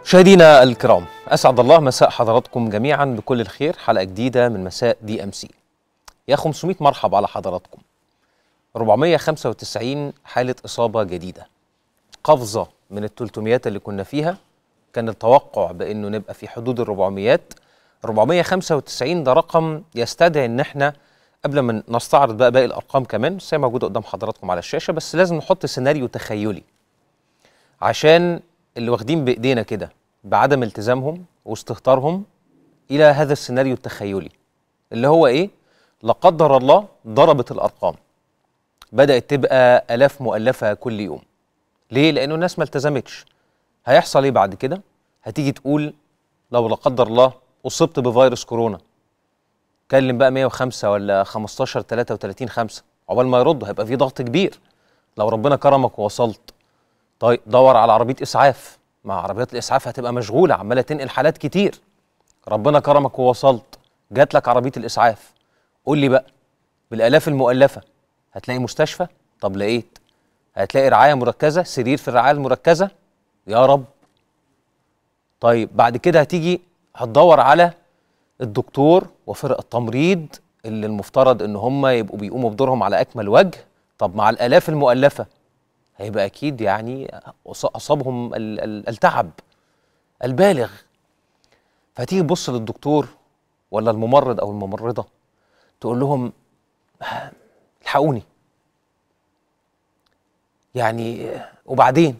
مشاهدينا الكرام، أسعد الله مساء حضراتكم جميعا بكل الخير. حلقة جديدة من مساء دي ام سي. يا 500 مرحب على حضراتكم. 495 حالة إصابة جديدة، قفزة من ال 300 اللي كنا فيها. كان التوقع بأنه نبقى في حدود ال 400. 495 ده رقم يستدعي ان احنا قبل ما نستعرض بقى باقي الأرقام كمان، بس هي موجودة قدام حضراتكم على الشاشة، بس لازم نحط سيناريو تخيلي عشان اللي واخدين بإيدينا كده بعدم التزامهم واستهتارهم إلى هذا السيناريو التخيلي اللي هو إيه؟ لا قدر الله ضربت الأرقام، بدأت تبقى آلاف مؤلفة كل يوم. ليه؟ لأنه الناس ما التزمتش. هيحصل إيه بعد كده؟ هتيجي تقول لو لا قدر الله أصبت بفيروس كورونا، كلم بقى 105 ولا 15 33 5، عقبال ما يردوا هيبقى في ضغط كبير. لو ربنا كرمك ووصلت، طيب دور على عربية إسعاف، مع عربيات الإسعاف هتبقى مشغولة عمالة تنقل حالات كتير. ربنا كرمك ووصلت، جات لك عربية الإسعاف، قول لي بقى بالآلاف المؤلفة هتلاقي مستشفى؟ طب لقيت، هتلاقي رعاية مركزة، سرير في الرعاية المركزة؟ يا رب. طيب بعد كده هتيجي هتدور على الدكتور وفرق التمريض اللي المفترض ان هم يبقوا بيقوموا بدورهم على أكمل وجه. طب مع الآلاف المؤلفة هيبقى أكيد يعني أصابهم التعب البالغ. فهتيجي تبص للدكتور ولا الممرض أو الممرضة تقول لهم الحقوني يعني، وبعدين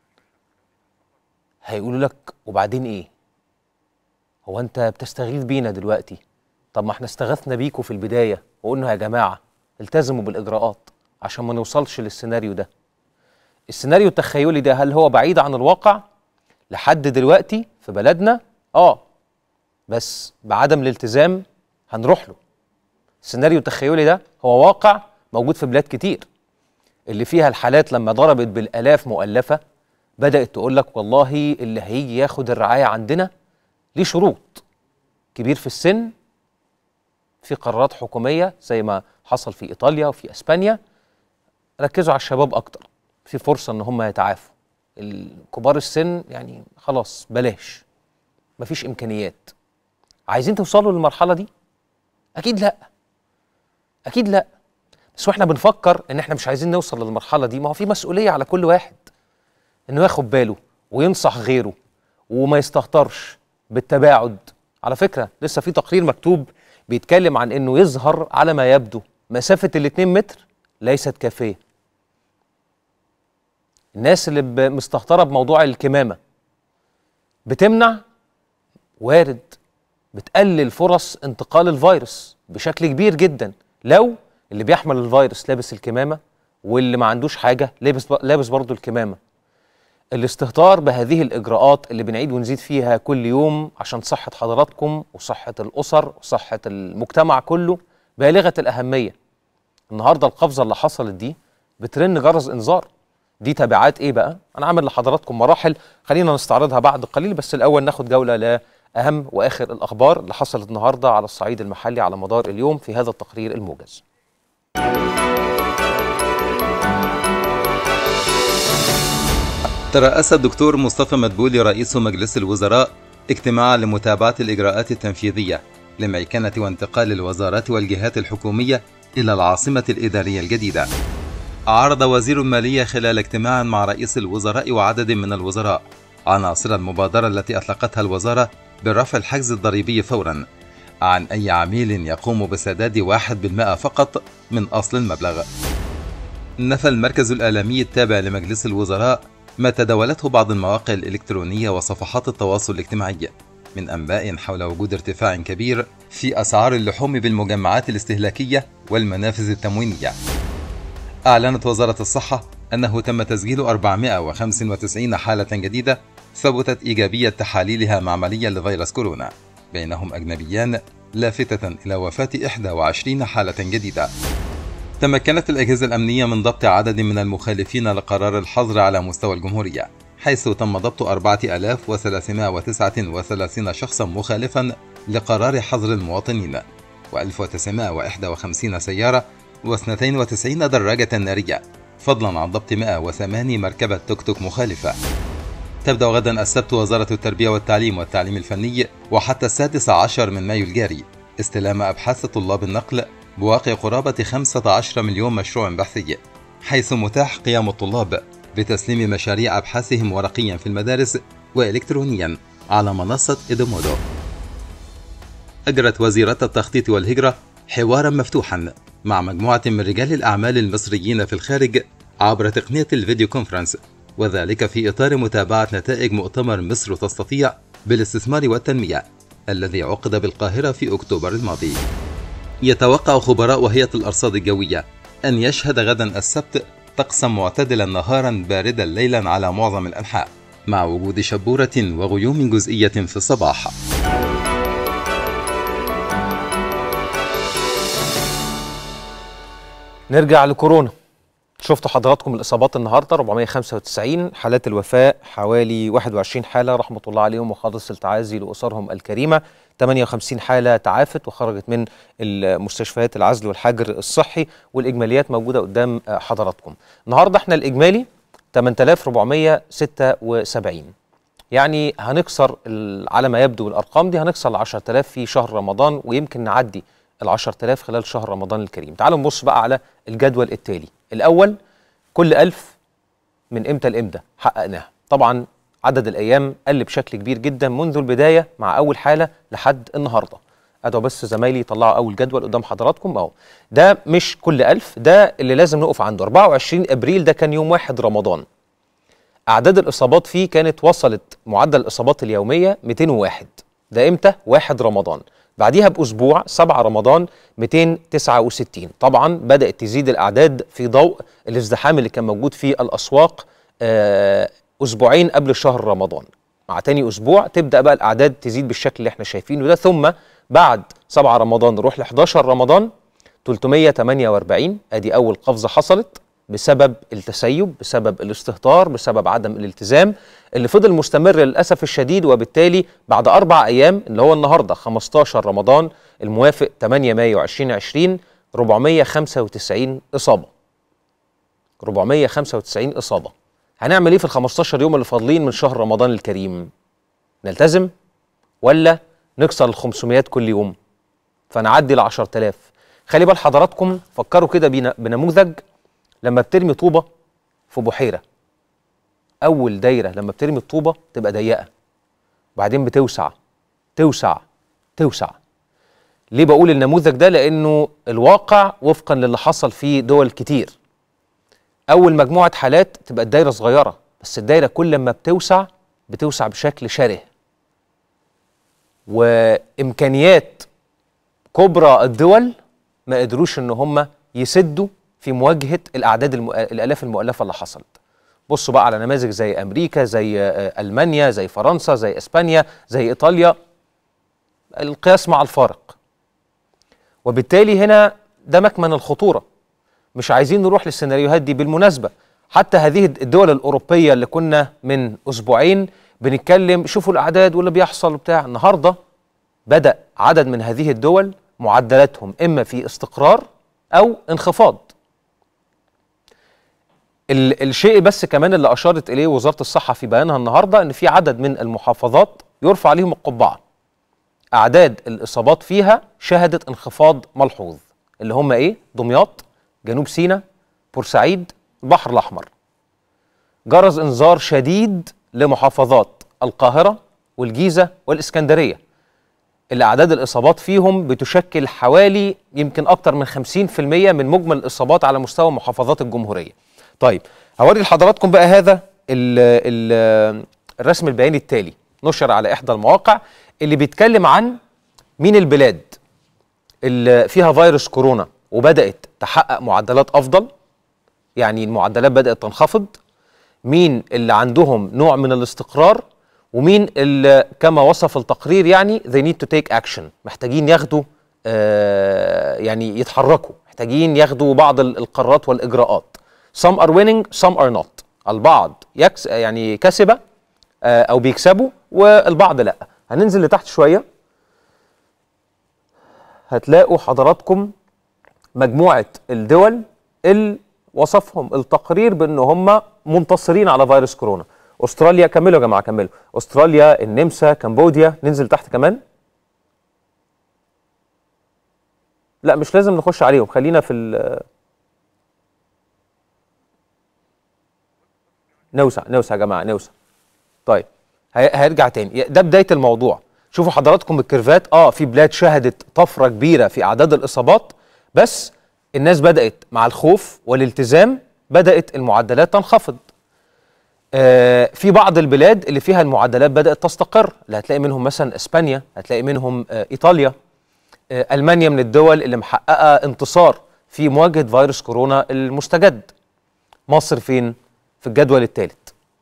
هيقولوا لك وبعدين إيه؟ هو أنت بتستغيث بينا دلوقتي؟ طب ما احنا استغثنا بيكوا في البداية وقلنا يا جماعة التزموا بالإجراءات عشان ما نوصلش للسيناريو ده. السيناريو التخيلي ده هل هو بعيد عن الواقع؟ لحد دلوقتي في بلدنا بس بعدم الالتزام هنروح له. السيناريو التخيلي ده هو واقع موجود في بلاد كتير اللي فيها الحالات لما ضربت بالآلاف مؤلفة بدأت تقول لك والله اللي هيجي ياخد الرعاية عندنا ليه شروط: كبير في السن، في قرارات حكومية زي ما حصل في إيطاليا وفي أسبانيا، ركزوا على الشباب أكتر، في فرصة ان هم يتعافوا. الكبار السن يعني خلاص بلاش، مفيش امكانيات. عايزين توصلوا للمرحلة دي؟ اكيد لا، اكيد لا. بس واحنا بنفكر ان احنا مش عايزين نوصل للمرحلة دي، ما هو في مسؤولية على كل واحد انه ياخد باله وينصح غيره وما يستهترش بالتباعد. على فكرة لسه في تقرير مكتوب بيتكلم عن انه يظهر على ما يبدو مسافة ال2 متر ليست كافية. الناس اللي مستهترة بموضوع الكمامة بتمنع، وارد بتقلل فرص انتقال الفيروس بشكل كبير جدا لو اللي بيحمل الفيروس لابس الكمامة واللي ما عندوش حاجة لابس برضو الكمامة. الاستهتار بهذه الإجراءات اللي بنعيد ونزيد فيها كل يوم عشان صحة حضراتكم وصحة الأسر وصحة المجتمع كله بالغة الأهمية. النهاردة القفزة اللي حصلت دي بترن جرس إنذار. دي تبعات ايه بقى؟ انا عامل لحضراتكم مراحل، خلينا نستعرضها بعد قليل، بس الاول ناخد جولة لأهم واخر الاخبار اللي حصلت النهاردة على الصعيد المحلي على مدار اليوم في هذا التقرير الموجز. ترأس الدكتور مصطفى مدبولي رئيس مجلس الوزراء اجتماعا لمتابعة الإجراءات التنفيذية لميكنة وانتقال الوزارات والجهات الحكومية إلى العاصمة الإدارية الجديدة. عرض وزير المالية خلال اجتماع مع رئيس الوزراء وعدد من الوزراء عناصر المبادرة التي أطلقتها الوزارة برفع الحجز الضريبي فورا عن أي عميل يقوم بسداد 1% فقط من أصل المبلغ. نفى المركز الإعلامي التابع لمجلس الوزراء ما تداولته بعض المواقع الإلكترونية وصفحات التواصل الاجتماعي من أنباء حول وجود ارتفاع كبير في أسعار اللحوم بالمجمعات الاستهلاكية والمنافذ التموينية. أعلنت وزارة الصحة أنه تم تسجيل 495 حالة جديدة ثبتت إيجابية تحاليلها معمليا لفيروس كورونا، بينهم أجنبيان، لافتة إلى وفاة 21 حالة جديدة. تمكنت الأجهزة الأمنية من ضبط عدد من المخالفين لقرار الحظر على مستوى الجمهورية، حيث تم ضبط 4339 شخصا مخالفا لقرار حظر المواطنين، و1951 سيارة و92 دراجة نارية، فضلا عن ضبط 108 مركبة توك توك مخالفة. تبدأ غدا السبت وزارة التربية والتعليم والتعليم الفني وحتى 16 من مايو الجاري استلام أبحاث طلاب النقل بواقع قرابة 15 مليون مشروع بحثي، حيث متاح قيام الطلاب بتسليم مشاريع أبحاثهم ورقيا في المدارس وإلكترونيا على منصة إدومودو. أجرت وزيرة التخطيط والهجرة حوارا مفتوحا مع مجموعة من رجال الأعمال المصريين في الخارج عبر تقنية الفيديو كونفرنس، وذلك في إطار متابعة نتائج مؤتمر مصر تستطيع بالاستثمار والتنمية الذي عقد بالقاهرة في أكتوبر الماضي. يتوقع خبراء هيئة الأرصاد الجوية أن يشهد غدا السبت طقسا معتدلا نهارا باردا ليلا على معظم الأنحاء، مع وجود شبورة وغيوم جزئية في الصباح. نرجع لكورونا. شفتوا حضراتكم الإصابات النهاردة 495، حالات الوفاة حوالي 21 حالة رحمة الله عليهم وخالص التعازي لأسرهم الكريمة، 58 حالة تعافت وخرجت من المستشفيات العزل والحجر الصحي، والإجماليات موجودة قدام حضراتكم. النهاردة احنا الإجمالي 8476، يعني هنكسر على ما يبدو الأرقام دي هنكسر 10000 في شهر رمضان، ويمكن نعدي 10000 خلال شهر رمضان الكريم. تعالوا نبص بقى على الجدول التالي. الأول، كل 1000 من إمتى لإمتى حققناها. طبعا عدد الأيام قل بشكل كبير جدا منذ البداية مع أول حالة لحد النهاردة. أدعو بس زمايلي يطلعوا أول جدول قدام حضراتكم أهو. ده مش كل 1000، ده اللي لازم نقف عنده. 24 أبريل ده كان يوم 1 رمضان. أعداد الإصابات فيه كانت وصلت معدل الإصابات اليومية 201. ده إمتى؟ 1 رمضان. بعديها بأسبوع 7 رمضان 269. طبعا بدأت تزيد الأعداد في ضوء الازدحام اللي كان موجود في الأسواق أسبوعين قبل شهر رمضان. مع تاني أسبوع تبدأ بقى الأعداد تزيد بالشكل اللي احنا شايفينه ده. ثم بعد 7 رمضان نروح ل 11 رمضان 348. أدي أول قفزة حصلت بسبب التسيب، بسبب الاستهتار، بسبب عدم الالتزام اللي فضل مستمر للأسف الشديد. وبالتالي بعد 4 أيام اللي هو النهاردة 15 رمضان الموافق 8 مايو 2020 495 إصابة. 495 إصابة. هنعمل إيه في ال 15 يوم اللي فاضلين من شهر رمضان الكريم؟ نلتزم ولا نكسر ال 500 كل يوم فنعدي ل 10000؟ خلي بال حضراتكم، فكروا كده بنموذج لما بترمي طوبة في بحيرة. أول دايرة لما بترمي الطوبة تبقى ضيقة، وبعدين بتوسع توسع توسع. ليه بقول النموذج ده؟ لأنه الواقع وفقا للي حصل في دول كتير. أول مجموعة حالات تبقى الدايرة صغيرة، بس الدايرة كل ما بتوسع بشكل شره. وإمكانيات كبرى الدول ما قدروش إن هم يسدوا في مواجهة الأعداد الآلاف المؤلفة اللي حصلت. بصوا بقى على نماذج زي أمريكا، زي ألمانيا، زي فرنسا، زي إسبانيا، زي إيطاليا. القياس مع الفارق. وبالتالي هنا ده مكمن الخطورة. مش عايزين نروح للسيناريوهات دي. بالمناسبة حتى هذه الدول الأوروبية اللي كنا من أسبوعين بنتكلم شوفوا الأعداد واللي بيحصل بتاع، النهاردة بدأ عدد من هذه الدول معدلاتهم إما في استقرار أو انخفاض. الشيء بس كمان اللي أشارت إليه وزارة الصحة في بيانها النهاردة إن في عدد من المحافظات يرفع عليهم القبعة. أعداد الإصابات فيها شهدت انخفاض ملحوظ، اللي هم إيه؟ دمياط، جنوب سيناء، بورسعيد، البحر الأحمر. جرس إنذار شديد لمحافظات القاهرة والجيزة والإسكندرية، اللي أعداد الإصابات فيهم بتشكل حوالي يمكن أكتر من 50% من مجمل الإصابات على مستوى محافظات الجمهورية. طيب هوري لحضراتكم بقى هذا الرسم البياني التالي، نشر على إحدى المواقع اللي بيتكلم عن مين البلاد اللي فيها فيروس كورونا وبدأت تحقق معدلات أفضل، يعني المعدلات بدأت تنخفض، مين اللي عندهم نوع من الاستقرار، ومين اللي كما وصف التقرير يعني they need to take action، محتاجين ياخدوا يعني يتحركوا، محتاجين ياخدوا بعض القرارات والإجراءات. some are winning some are not. البعض يعني كسبة أو بيكسبوا والبعض لأ. هننزل لتحت شوية هتلاقوا حضراتكم مجموعة الدول اللي وصفهم التقرير بأن هم منتصرين على فيروس كورونا. استراليا، كملوا يا جماعه كملوا. استراليا، النمسا، كمبوديا، ننزل تحت كمان. لا مش لازم نخش عليهم، خلينا في نوسع يا جماعه نوسع. طيب هيرجع تاني، ده بدايه الموضوع. شوفوا حضراتكم الكيرفات، في بلاد شهدت طفره كبيره في اعداد الاصابات، بس الناس بدات مع الخوف والالتزام بدات المعدلات تنخفض. في بعض البلاد اللي فيها المعدلات بدات تستقر، اللي هتلاقي منهم مثلا اسبانيا، هتلاقي منهم ايطاليا، ألمانيا من الدول اللي محققة انتصار في مواجهة فيروس كورونا المستجد. مصر فين؟ في الجدول الثالث.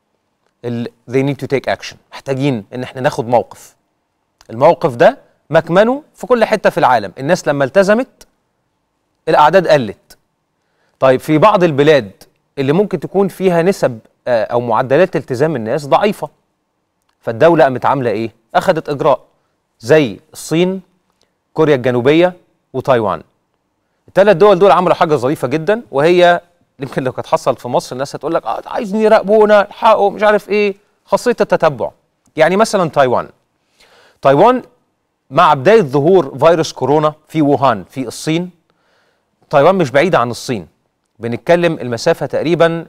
They need to take action. محتاجين ان احنا ناخد موقف. الموقف ده مكمنه في كل حتة في العالم، الناس لما التزمت الأعداد قلت. طيب في بعض البلاد اللي ممكن تكون فيها نسب أو معدلات التزام الناس ضعيفة، فالدولة قامت عاملة إيه؟ أخذت إجراء زي الصين، كوريا الجنوبية، وتايوان. الثلاث دول دول عملوا حاجة ظريفة جدا، وهي يمكن لو كانت حصلت في مصر الناس هتقول لك عايزين يراقبونا الحقوا مش عارف ايه، خاصية التتبع. يعني مثلا تايوان مع بداية ظهور فيروس كورونا في ووهان في الصين، تايوان مش بعيدة عن الصين، بنتكلم المسافة تقريبا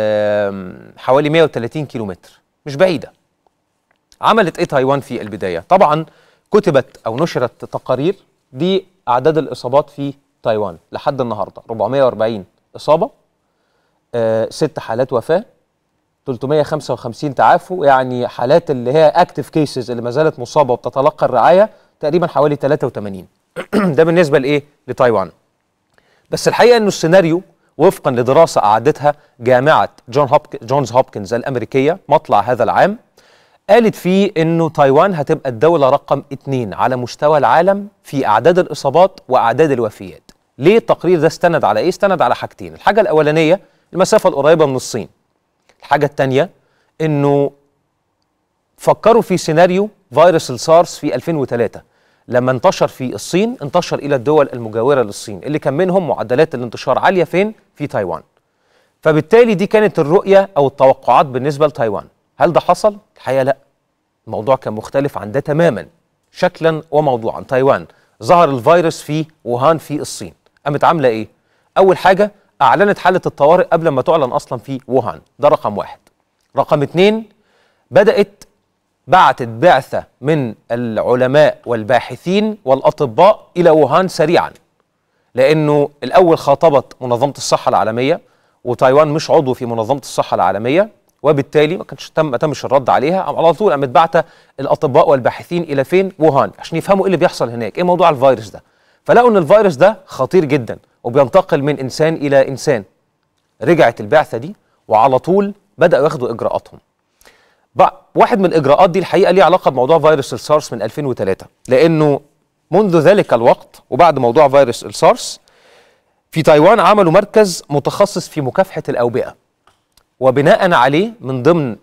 حوالي 130 كيلومتر، مش بعيدة. عملت ايه تايوان في البداية؟ طبعا كتبت او نشرت تقارير دي اعداد الاصابات في تايوان لحد النهارده 440 اصابه، 6 حالات وفاه، 355 تعافوا، يعني حالات اللي هي اكتيف كيسز اللي ما زالت مصابه وبتتلقى الرعايه تقريبا حوالي 83. ده بالنسبه لايه؟ لتايوان. بس الحقيقه انه السيناريو وفقا لدراسه اعدتها جامعه جونز هوبكنز الامريكيه مطلع هذا العام، قالت فيه انه تايوان هتبقى الدولة رقم 2 على مستوى العالم في اعداد الاصابات واعداد الوفيات. ليه التقرير ده استند على ايه؟ استند على حاجتين. الحاجة الاولانية المسافة القريبة من الصين. الحاجة الثانية انه فكروا في سيناريو فيروس السارس في 2003 لما انتشر في الصين، انتشر الى الدول المجاورة للصين اللي كان منهم معدلات الانتشار عالية فين؟ في تايوان. فبالتالي دي كانت الرؤية او التوقعات بالنسبة لتايوان. هل ده حصل؟ الحقيقة لا. الموضوع كان مختلف عن ده تماما شكلا وموضوعا. تايوان ظهر الفيروس في ووهان في الصين، قامت عاملة ايه؟ اول حاجة اعلنت حالة الطوارئ قبل ما تعلن اصلا في ووهان، ده رقم 1. رقم 2 بعتت بعثة من العلماء والباحثين والأطباء إلى ووهان سريعا، لأنه الأول خاطبت منظمة الصحة العالمية، وتايوان مش عضو في منظمة الصحة العالمية، وبالتالي ما تمش الرد عليها. على طول قامت بعتة الأطباء والباحثين إلى فين؟ ووهان، عشان يفهموا إيه اللي بيحصل هناك، إيه موضوع الفيروس ده. فلقوا إن الفيروس ده خطير جدا وبينتقل من إنسان إلى إنسان. رجعت البعثة دي وعلى طول بدأوا ياخدوا إجراءاتهم. واحد من الإجراءات دي الحقيقة ليه علاقة بموضوع فيروس السارس من 2003، لأنه منذ ذلك الوقت وبعد موضوع فيروس السارس في تايوان عملوا مركز متخصص في مكافحة الأوبئة، وبناء عليه من ضمن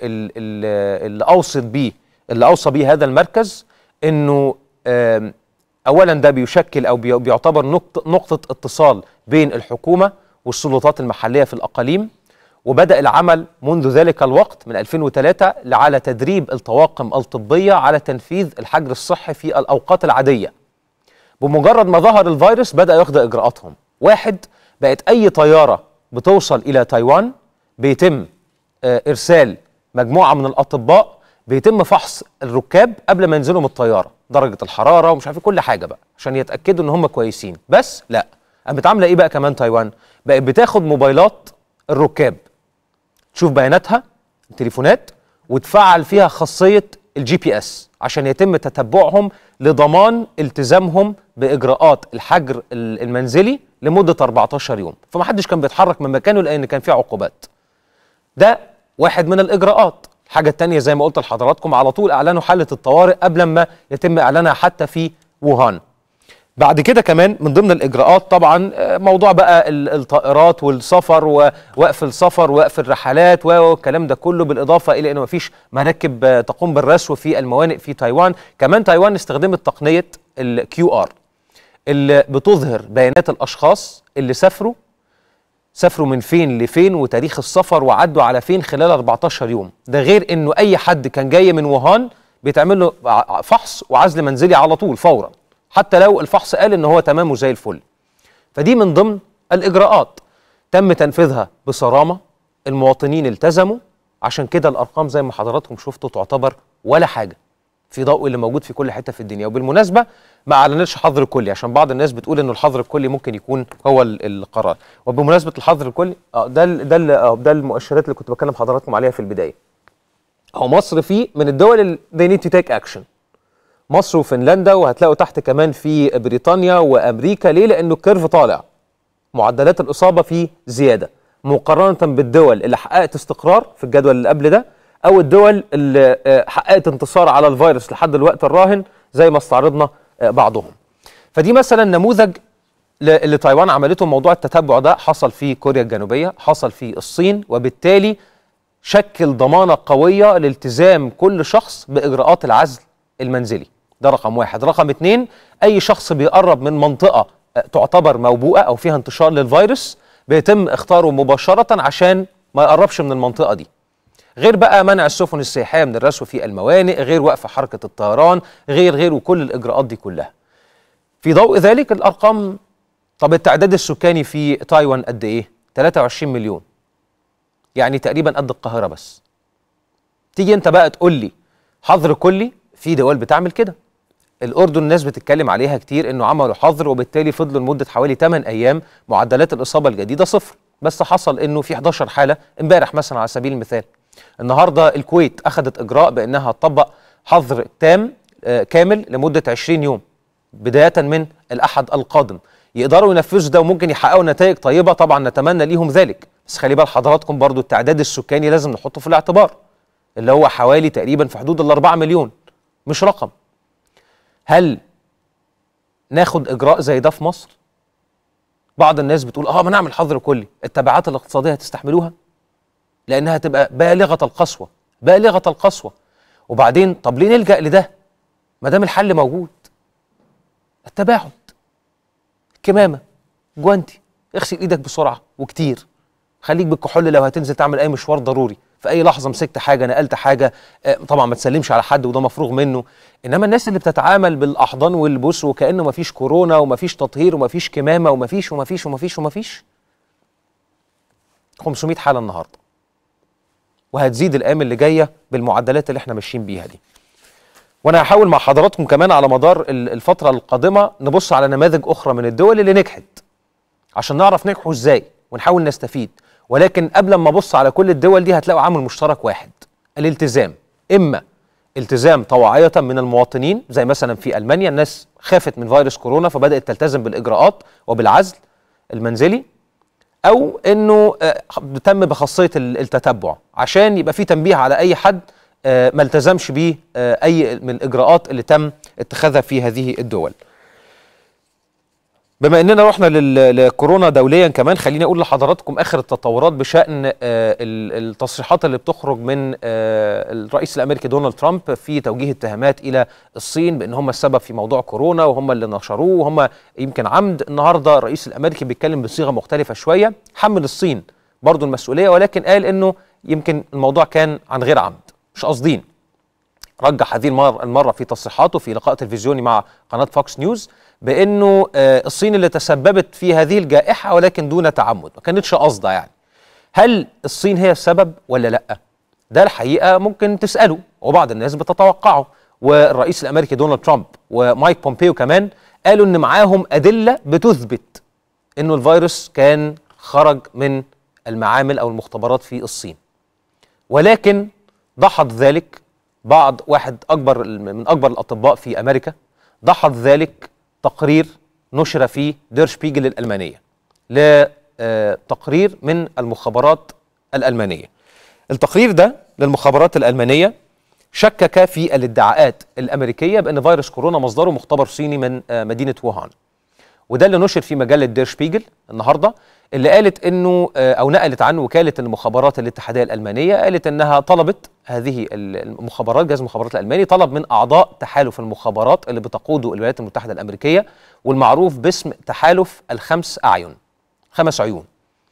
اللي أوصى بيه هذا المركز إنه أولا ده بيشكل أو بيعتبر نقطة اتصال بين الحكومة والسلطات المحلية في الأقاليم، وبدأ العمل منذ ذلك الوقت من 2003 على تدريب الطواقم الطبية على تنفيذ الحجر الصحي في الأوقات العادية. بمجرد ما ظهر الفيروس بدأ ياخد إجراءاتهم. 1، بقت أي طيارة بتوصل إلى تايوان بيتم إرسال مجموعة من الأطباء، بيتم فحص الركاب قبل ما ينزلوا من الطيارة، درجة الحرارة ومش عارف كل حاجة بقى عشان يتأكدوا إن هم كويسين. بس لا، قامت عاملة إيه بقى كمان تايوان؟ بقت بتاخد موبايلات الركاب، تشوف بياناتها التليفونات وتفعل فيها خاصية الGPS عشان يتم تتبعهم لضمان التزامهم بإجراءات الحجر المنزلي لمدة 14 يوم، فمحدش كان بيتحرك من مكانه لأن كان فيه عقوبات. ده واحد من الإجراءات. الحاجة التانية زي ما قلت لحضراتكم على طول أعلنوا حالة الطوارئ قبل ما يتم إعلانها حتى في ووهان. بعد كده كمان من ضمن الإجراءات طبعا موضوع بقى الطائرات والسفر ووقف السفر ووقف الرحلات والكلام ده كله، بالإضافة إلى أنه مفيش مراكب تقوم بالرسو في الموانئ في تايوان. كمان تايوان استخدمت تقنية QR اللي بتظهر بيانات الأشخاص اللي سافروا سافروا من فين لفين وتاريخ السفر وعدوا على فين خلال 14 يوم. ده غير انه اي حد كان جاي من ووهان بيتعمل له فحص وعزل منزلي على طول فورا، حتى لو الفحص قال ان هو تمام وزي الفل. فدي من ضمن الاجراءات تم تنفيذها بصرامه، المواطنين التزموا، عشان كده الارقام زي ما حضراتكم شفتوا تعتبر ولا حاجه في ضوء اللي موجود في كل حته في الدنيا. وبالمناسبه ما اعلنتش حظر كلي، عشان بعض الناس بتقول انه الحظر الكلي ممكن يكون هو القرار. وبمناسبه الحظر الكلي ده المؤشرات اللي كنت بكلم حضراتكم عليها في البدايه. هو مصر فيه من الدول اللي they need to take action، مصر وفنلندا، وهتلاقوا تحت كمان في بريطانيا وامريكا. ليه؟ لانه الكيرف طالع، معدلات الاصابه فيه زياده مقارنه بالدول اللي حققت استقرار في الجدول اللي قبل ده، او الدول اللي حققت انتصار على الفيروس لحد الوقت الراهن زي ما استعرضنا بعضهم. فدي مثلا نموذج اللي تايوان عملته. موضوع التتبع ده حصل في كوريا الجنوبيه، حصل في الصين، وبالتالي شكل ضمانه قويه لالتزام كل شخص باجراءات العزل المنزلي. ده رقم واحد. رقم اتنين، اي شخص بيقرب من منطقه تعتبر موبوءه او فيها انتشار للفيروس بيتم اختاره مباشره عشان ما يقربش من المنطقه دي. غير بقى منع السفن السياحيه من الرسو في الموانئ، غير وقف حركه الطيران، غير وكل الاجراءات دي كلها. في ضوء ذلك الارقام، طب التعداد السكاني في تايوان قد ايه؟ 23 مليون، يعني تقريبا قد القاهره بس. تيجي انت بقى تقول لي حظر كلي؟ في دول بتعمل كده. الاردن الناس بتتكلم عليها كتير انه عملوا حظر وبالتالي فضلوا لمده حوالي 8 ايام معدلات الاصابه الجديده صفر، بس حصل انه في 11 حاله امبارح مثلا على سبيل المثال. النهارده الكويت اخذت اجراء بانها تطبق حظر تام كامل لمده 20 يوم بدايه من الاحد القادم. يقدروا ينفذوا ده وممكن يحققوا نتائج طيبه، طبعا نتمنى ليهم ذلك، بس خلي بال حضراتكم برضو التعداد السكاني لازم نحطه في الاعتبار، اللي هو حوالي تقريبا في حدود ال4 مليون، مش رقم. هل ناخد اجراء زي ده في مصر؟ بعض الناس بتقول ما نعمل حظر كلي، التبعات الاقتصاديه هتستحملوها؟ لانها تبقى بالغه القسوه، بالغه القسوه. وبعدين طب ليه نلجا لده ما دام الحل موجود؟ التباعد، الكمامه، جوانتي، اغسل ايدك بسرعه وكتير، خليك بالكحول لو هتنزل تعمل اي مشوار ضروري، في اي لحظه مسكت حاجه نقلت حاجه، طبعا ما تسلمش على حد وده مفروغ منه. انما الناس اللي بتتعامل بالاحضان والبوس وكانه ما فيش كورونا وما فيش تطهير وما فيش كمامه وما فيش وما فيش وما فيش وما فيش. 500 حاله النهارده، وهتزيد الايام اللي جايه بالمعدلات اللي احنا ماشيين بيها دي. وانا هحاول مع حضراتكم كمان على مدار الفتره القادمه نبص على نماذج اخرى من الدول اللي نجحت عشان نعرف نجحوا ازاي ونحاول نستفيد. ولكن قبل ما ابص على كل الدول دي هتلاقوا عامل مشترك واحد، الالتزام. اما التزام طوعيه من المواطنين زي مثلا في المانيا، الناس خافت من فيروس كورونا فبدات تلتزم بالاجراءات وبالعزل المنزلي، او انه تم بخاصيه التتبع عشان يبقى في تنبيه على اي حد ما التزمش بيه اي من الاجراءات اللي تم اتخاذها في هذه الدول. بما اننا رحنا لكورونا دوليا كمان، خليني اقول لحضراتكم اخر التطورات بشان التصريحات اللي بتخرج من الرئيس الامريكي دونالد ترامب في توجيه اتهامات الى الصين بان هم السبب في موضوع كورونا وهم اللي نشروه وهم يمكن عمد. النهارده الرئيس الامريكي بيتكلم بصيغه مختلفه شويه، حمل الصين برضو المسؤوليه، ولكن قال انه يمكن الموضوع كان عن غير عمد، مش قاصدين. رجح هذه المره في تصريحاته في لقاء تلفزيوني مع قناه فوكس نيوز بانه الصين اللي تسببت في هذه الجائحه ولكن دون تعمد، ما كانتش قاصده يعني. هل الصين هي السبب ولا لا؟ ده الحقيقه ممكن تساله وبعض الناس بتتوقعه. والرئيس الامريكي دونالد ترامب ومايك بومبيو كمان قالوا ان معاهم ادله بتثبت انه الفيروس كان خرج من المعامل او المختبرات في الصين، ولكن دحض ذلك واحد من اكبر الاطباء في امريكا، دحض ذلك تقرير نشر في دير شبيجل الألمانية لتقرير من المخابرات الألمانية. التقرير ده للمخابرات الألمانية شكك في الادعاءات الأمريكية بأن فيروس كورونا مصدره مختبر صيني من مدينة ووهان، وده اللي نشر في مجلة دير شبيجل النهاردة، اللي قالت انه او نقلت عنه وكالة المخابرات الاتحادية الألمانية، قالت انها طلبت هذه المخابرات، جهاز المخابرات الألماني طلب من اعضاء تحالف المخابرات اللي بتقوده الولايات المتحدة الأمريكية والمعروف باسم تحالف الخمس أعين، 5 عيون،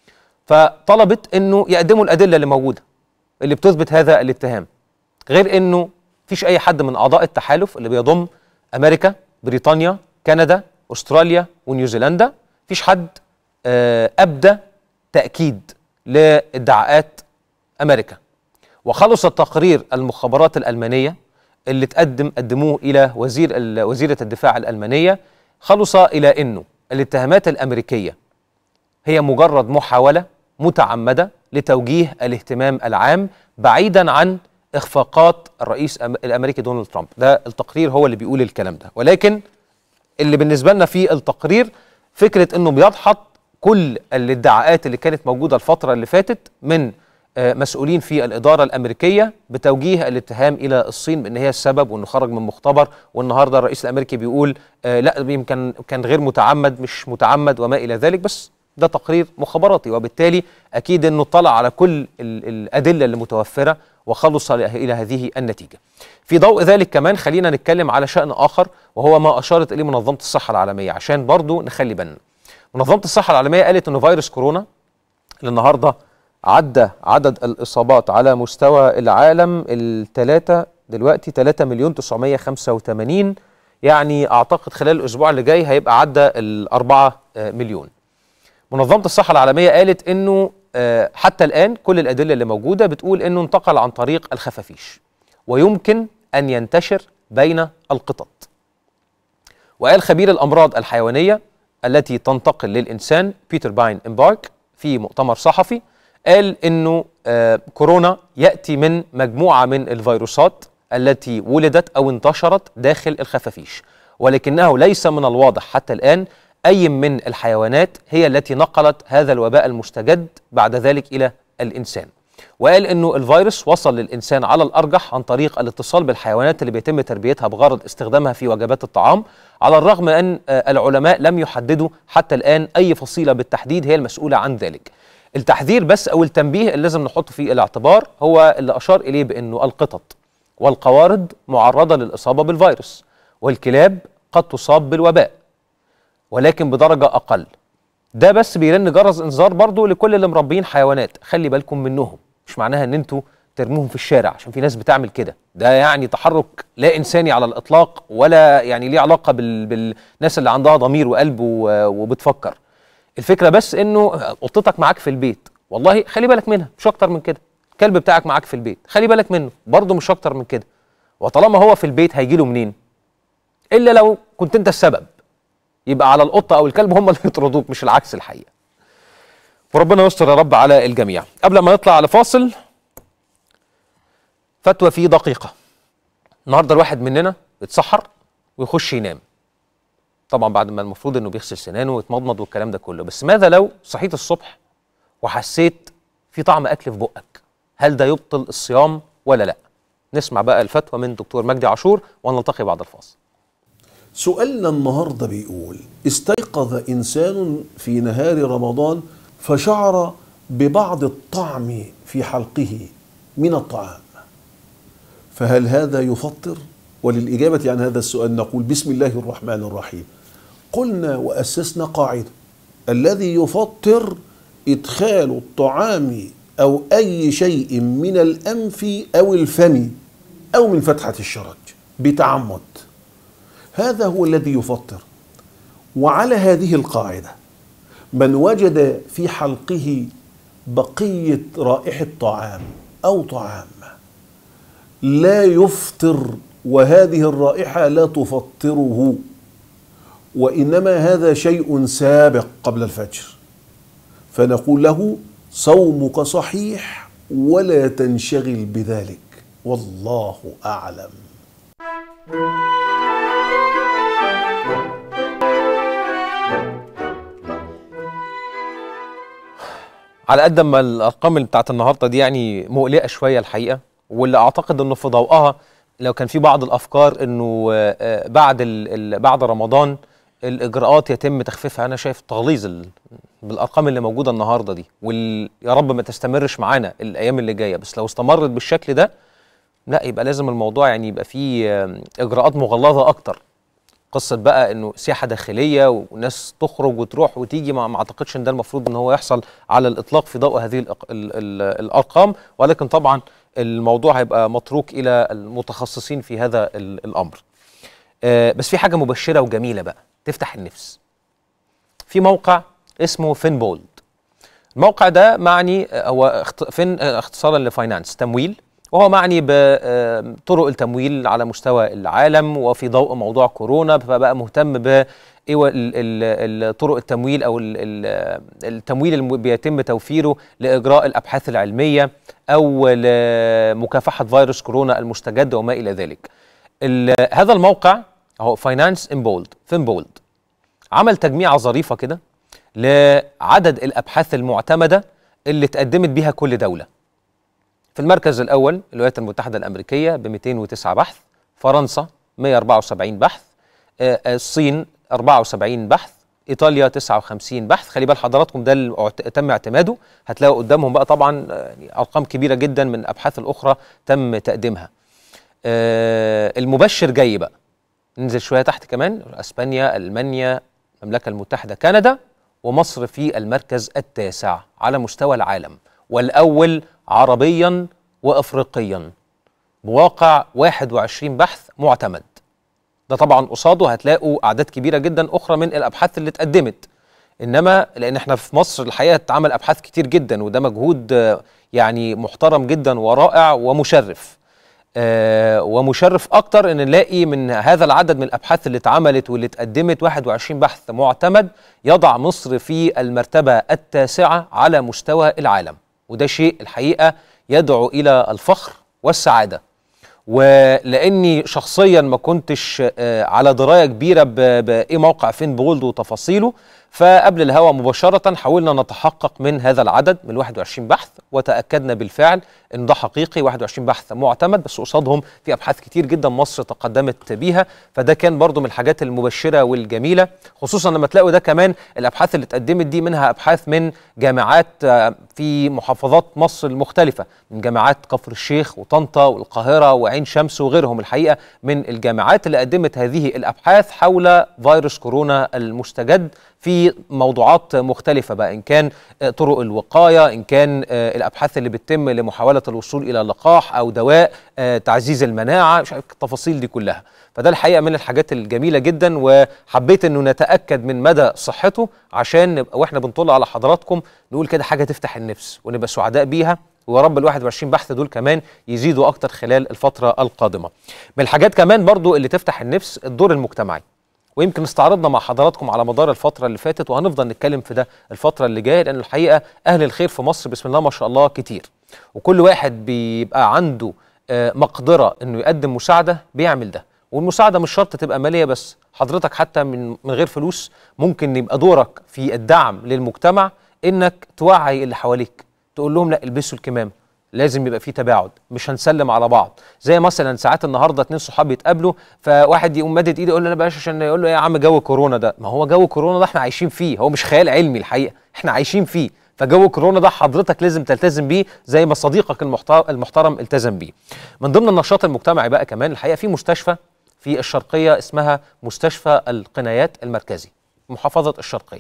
فطلبت انه يقدموا الادله اللي موجوده اللي بتثبت هذا الاتهام، غير انه مفيش اي حد من اعضاء التحالف اللي بيضم امريكا، بريطانيا، كندا، استراليا ونيوزيلندا، مفيش حد ابدى تاكيد لادعاءات امريكا. وخلص التقرير المخابرات الالمانيه اللي قدموه الى وزيره الدفاع الالمانيه، خلص الى انه الاتهامات الامريكيه هي مجرد محاوله متعمده لتوجيه الاهتمام العام بعيدا عن اخفاقات الرئيس الامريكي دونالد ترامب. ده التقرير هو اللي بيقول الكلام ده، ولكن اللي بالنسبه لنا في التقرير فكره انه بيدحض كل الادعاءات اللي كانت موجوده الفتره اللي فاتت من مسؤولين في الاداره الامريكيه بتوجيه الاتهام الى الصين بان هي السبب وانه خرج من مختبر، والنهارده الرئيس الامريكي بيقول لا يمكن كان غير متعمد مش متعمد وما الى ذلك. بس ده تقرير مخابراتي، وبالتالي اكيد انه اطلع على كل الادله اللي متوفره وخلص الى هذه النتيجه. في ضوء ذلك كمان خلينا نتكلم على شأن اخر، وهو ما اشارت اليه منظمه الصحه العالميه، عشان برضو نخلي بالنا. منظمه الصحه العالميه قالت انه فيروس كورونا اللي النهارده عدى عدد الاصابات على مستوى العالم الثلاثه دلوقتي 3,985,000، يعني اعتقد خلال الاسبوع اللي جاي هيبقى عدى ال4 مليون. منظمة الصحة العالمية قالت انه حتى الآن كل الأدلة اللي موجودة بتقول انه انتقل عن طريق الخفافيش ويمكن أن ينتشر بين القطط. وقال خبير الأمراض الحيوانية التي تنتقل للإنسان بيتر باين إمبارك في مؤتمر صحفي، قال انه كورونا يأتي من مجموعة من الفيروسات التي ولدت أو انتشرت داخل الخفافيش، ولكنه ليس من الواضح حتى الآن أي من الحيوانات هي التي نقلت هذا الوباء المستجد بعد ذلك إلى الإنسان. وقال أنه الفيروس وصل للإنسان على الأرجح عن طريق الاتصال بالحيوانات اللي بيتم تربيتها بغرض استخدامها في وجبات الطعام، على الرغم من أن العلماء لم يحددوا حتى الآن أي فصيلة بالتحديد هي المسؤولة عن ذلك. التحذير بس أو التنبيه اللي لازم نحطه في الاعتبار هو اللي أشار إليه بأنه القطط والقوارض معرضة للإصابة بالفيروس، والكلاب قد تصاب بالوباء ولكن بدرجة أقل. ده بس بيرن جرس إنذار برضو لكل اللي مربين حيوانات، خلي بالكم منهم. مش معناها إن أنتوا ترموهم في الشارع، عشان في ناس بتعمل كده، ده يعني تحرك لا إنساني على الإطلاق، ولا يعني ليه علاقة بالناس اللي عندها ضمير وقلب وبتفكر. الفكرة بس إنه قطتك معاك في البيت، والله خلي بالك منها مش أكتر من كده. الكلب بتاعك معاك في البيت، خلي بالك منه برضو مش أكتر من كده. وطالما هو في البيت هيجيله منين؟ إلا لو كنت أنت السبب، يبقى على القطة أو الكلب هم اللي يطردوك مش العكس الحقيقة. وربنا يستر يا رب على الجميع. قبل ما نطلع على فاصل، فتوى في دقيقة. النهارده الواحد مننا يتسحر ويخش ينام، طبعا بعد ما المفروض انه بيغسل سنانه ويتمضمض والكلام ده كله، بس ماذا لو صحيت الصبح وحسيت في طعم أكل في بقك؟ هل ده يبطل الصيام ولا لا؟ نسمع بقى الفتوى من دكتور مجدي عاشور ونلتقي بعد الفاصل. سؤالنا النهاردة بيقول: استيقظ إنسان في نهار رمضان فشعر ببعض الطعم في حلقه من الطعام، فهل هذا يفطر؟ وللإجابة عن هذا السؤال نقول: بسم الله الرحمن الرحيم. قلنا وأسسنا قاعدة: الذي يفطر إدخال الطعام أو أي شيء من الأنف أو الفم أو من فتحة الشرج بتعمد، هذا هو الذي يفطر. وعلى هذه القاعدة من وجد في حلقه بقية رائحة طعام أو طعام لا يفطر، وهذه الرائحة لا تفطره، وإنما هذا شيء سابق قبل الفجر، فنقول له: صومك صحيح ولا تنشغل بذلك، والله أعلم. على قد ما الارقام اللي بتاعت النهارده دي يعني مقلقه شويه الحقيقه، واللي اعتقد انه في ضوءها لو كان في بعض الافكار انه بعد رمضان الاجراءات يتم تخفيفها، انا شايف تغليظ بالارقام اللي موجوده النهارده دي، يا رب ما تستمرش معانا الايام اللي جايه، بس لو استمرت بالشكل ده لا يبقى لازم الموضوع يعني يبقى فيه اجراءات مغلظه اكتر قصه بقى انه سياحه داخليه وناس تخرج وتروح وتيجي، ما اعتقدش ان ده المفروض ان هو يحصل على الاطلاق في ضوء هذه الارقام، ولكن طبعا الموضوع هيبقى متروك الى المتخصصين في هذا الامر. بس في حاجه مبشره وجميله بقى تفتح النفس. في موقع اسمه فينبولد. الموقع ده معني هو اختصارا لفاينانس، تمويل، وهو معني بطرق التمويل على مستوى العالم، وفي ضوء موضوع كورونا فبقى مهتم ب طرق التمويل او التمويل اللي بيتم توفيره لاجراء الابحاث العلميه او لمكافحه فيروس كورونا المستجد وما الى ذلك. هذا الموقع اهو فينبولد عمل تجميعه ظريفه كده لعدد الابحاث المعتمده اللي اتقدمت بيها كل دوله. في المركز الاول الولايات المتحده الامريكيه ب 209 بحث، فرنسا 174 بحث، الصين 74 بحث، ايطاليا 59 بحث. خلي بال حضراتكم ده اللي تم اعتماده، هتلاقوا قدامهم بقى طبعا يعني ارقام كبيره جدا من الابحاث الاخرى تم تقديمها. المبشر جاي بقى، ننزل شويه تحت كمان، اسبانيا، المانيا، المملكه المتحده، كندا، ومصر في المركز التاسع على مستوى العالم، والاول عربيا وافريقيا بواقع 21 بحث معتمد. ده طبعا قصاده هتلاقوا اعداد كبيره جدا اخرى من الابحاث اللي اتقدمت، انما لان احنا في مصر الحقيقه اتعمل ابحاث كتير جدا، وده مجهود يعني محترم جدا ورائع ومشرف. ومشرف اكتر ان نلاقي من هذا العدد من الابحاث اللي اتعملت واللي اتقدمت 21 بحث معتمد يضع مصر في المرتبه التاسعه على مستوى العالم، وده شيء الحقيقه يدعو الى الفخر والسعاده. ولاني شخصيا ما كنتش على درايه كبيره بايه موقع فينبولد وتفاصيله، فقبل الهوا مباشره حاولنا نتحقق من هذا العدد من 21 بحث، وتاكدنا بالفعل ان ده حقيقي 21 بحث معتمد، بس قصادهم في ابحاث كتير جدا مصر تقدمت بيها، فده كان برضو من الحاجات المبشره والجميله، خصوصا لما تلاقوا ده كمان الابحاث اللي اتقدمت دي منها ابحاث من جامعات في محافظات مصر المختلفه، من جامعات كفر الشيخ وطنطا والقاهره وعين شمس وغيرهم الحقيقه من الجامعات اللي قدمت هذه الابحاث حول فيروس كورونا المستجد في موضوعات مختلفة بقى، إن كان طرق الوقاية، إن كان الأبحاث اللي بتتم لمحاولة الوصول إلى لقاح أو دواء، تعزيز المناعة، مش عارف التفاصيل دي كلها. فده الحقيقة من الحاجات الجميلة جدا، وحبيت إنه نتأكد من مدى صحته عشان نبقى وإحنا بنطلع على حضراتكم نقول كده حاجة تفتح النفس ونبقى سعداء بيها، ويا رب ال 21 بحث دول كمان يزيدوا أكتر خلال الفترة القادمة. من الحاجات كمان برضو اللي تفتح النفس الدور المجتمعي، ويمكن استعرضنا مع حضراتكم على مدار الفترة اللي فاتت، وهنفضل نتكلم في ده الفترة اللي جاية، لأن الحقيقة أهل الخير في مصر بسم الله ما شاء الله كتير، وكل واحد بيبقى عنده مقدرة إنه يقدم مساعدة بيعمل ده، والمساعدة مش شرط تبقى مالية بس، حضرتك حتى من غير فلوس ممكن يبقى دورك في الدعم للمجتمع إنك توعي اللي حواليك، تقول لهم لا البسوا الكمام، لازم يبقى في تباعد، مش هنسلم على بعض. زي مثلا ساعات النهارده اتنين صحاب يتقابلوا، فواحد يقوم مادد ايده يقول له انا بلاش، عشان يقول له يا عم جو كورونا ده، ما هو جو كورونا ده احنا عايشين فيه، هو مش خيال علمي الحقيقه، احنا عايشين فيه، فجو كورونا ده حضرتك لازم تلتزم بيه زي ما صديقك المحترم التزم بيه. من ضمن النشاط المجتمعي بقى كمان الحقيقه في مستشفى في الشرقيه اسمها مستشفى القنايات المركزي، محافظه الشرقيه.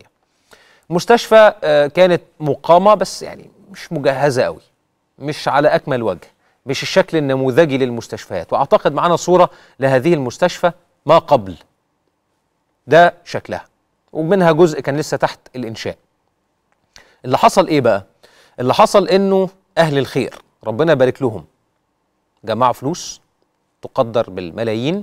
مستشفى كانت مقامه بس يعني مش مجهزه قوي، مش على أكمل وجه، مش الشكل النموذجي للمستشفيات، وأعتقد معنا صورة لهذه المستشفى ما قبل، ده شكلها، ومنها جزء كان لسه تحت الإنشاء. اللي حصل إيه بقى؟ اللي حصل إنه أهل الخير ربنا يبارك لهم جمعوا فلوس تقدر بالملايين،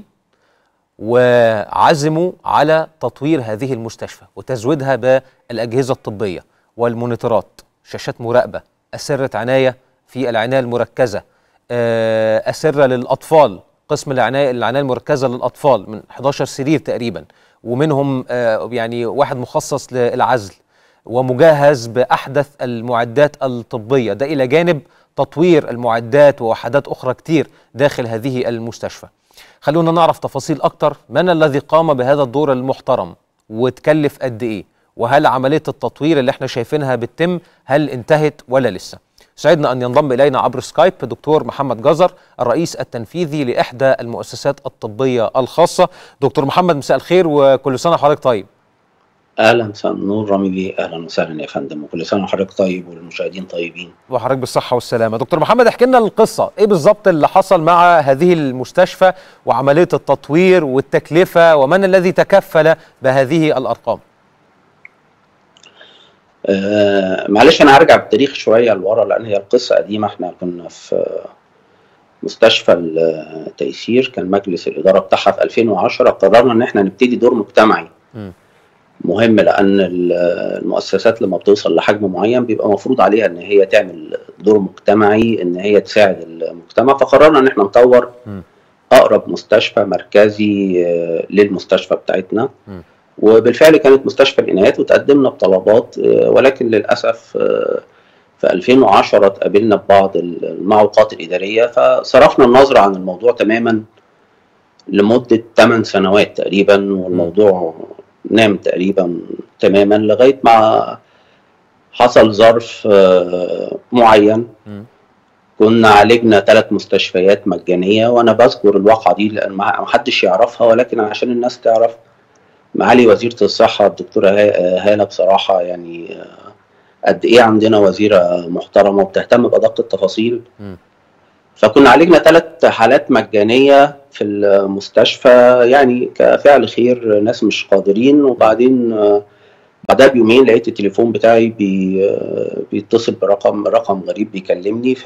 وعزموا على تطوير هذه المستشفى وتزويدها بالأجهزة الطبية والمونيتورات، شاشات مراقبة، أسرة عناية في العناية المركزة، أسرة للأطفال، قسم العناية المركزة للأطفال من 11 سرير تقريبا، ومنهم يعني واحد مخصص للعزل، ومجهز بأحدث المعدات الطبية، ده إلى جانب تطوير المعدات ووحدات أخرى كتير داخل هذه المستشفى. خلونا نعرف تفاصيل أكتر، من الذي قام بهذا الدور المحترم وتكلف قد إيه، وهل عملية التطوير اللي احنا شايفينها بتتم هل انتهت ولا لسه؟ سعدنا أن ينضم إلينا عبر سكايب دكتور محمد جزر، الرئيس التنفيذي لإحدى المؤسسات الطبية الخاصة. دكتور محمد، مساء الخير وكل سنة وحضرتك طيب. اهلا، مساء النور رامي بيه، اهلا وسهلا يا فندم، وكل سنه وحضرتك طيب والمشاهدين طيبين. وحضرتك بالصحه والسلامه. دكتور محمد، احكي لنا القصه، ايه بالظبط اللي حصل مع هذه المستشفى وعمليه التطوير والتكلفه، ومن الذي تكفل بهذه الارقام؟ معلش انا هرجع بالتاريخ شويه لورا لان هي القصه قديمه. احنا كنا في مستشفى التيسير، كان مجلس الاداره بتاعها في 2010 قررنا ان احنا نبتدي دور مجتمعي مهم، لان المؤسسات لما بتوصل لحجم معين بيبقى مفروض عليها ان هي تعمل دور مجتمعي، ان هي تساعد المجتمع. فقررنا ان احنا نطور اقرب مستشفى مركزي للمستشفى بتاعتنا، وبالفعل كانت مستشفى العنايات وتقدمنا بطلبات، ولكن للاسف في 2010 تقابلنا ببعض المعوقات الاداريه، فصرفنا النظر عن الموضوع تماما لمده 8 سنوات تقريبا، والموضوع نام تقريبا تماما لغايه ما حصل ظرف معين. كنا عالجنا 3 مستشفيات مجانيه، وانا بذكر الواقعه دي لان ما حدش يعرفها، ولكن عشان الناس تعرف. معالي وزيره الصحه الدكتوره هاله بصراحه يعني قد ايه عندنا وزيره محترمه وبتهتم بادق التفاصيل. فكنا عالجنا 3 حالات مجانيه في المستشفى، يعني كفعل خير، ناس مش قادرين. وبعدين بعدها بيومين لقيت التليفون بتاعي بيتصل برقم غريب بيكلمني.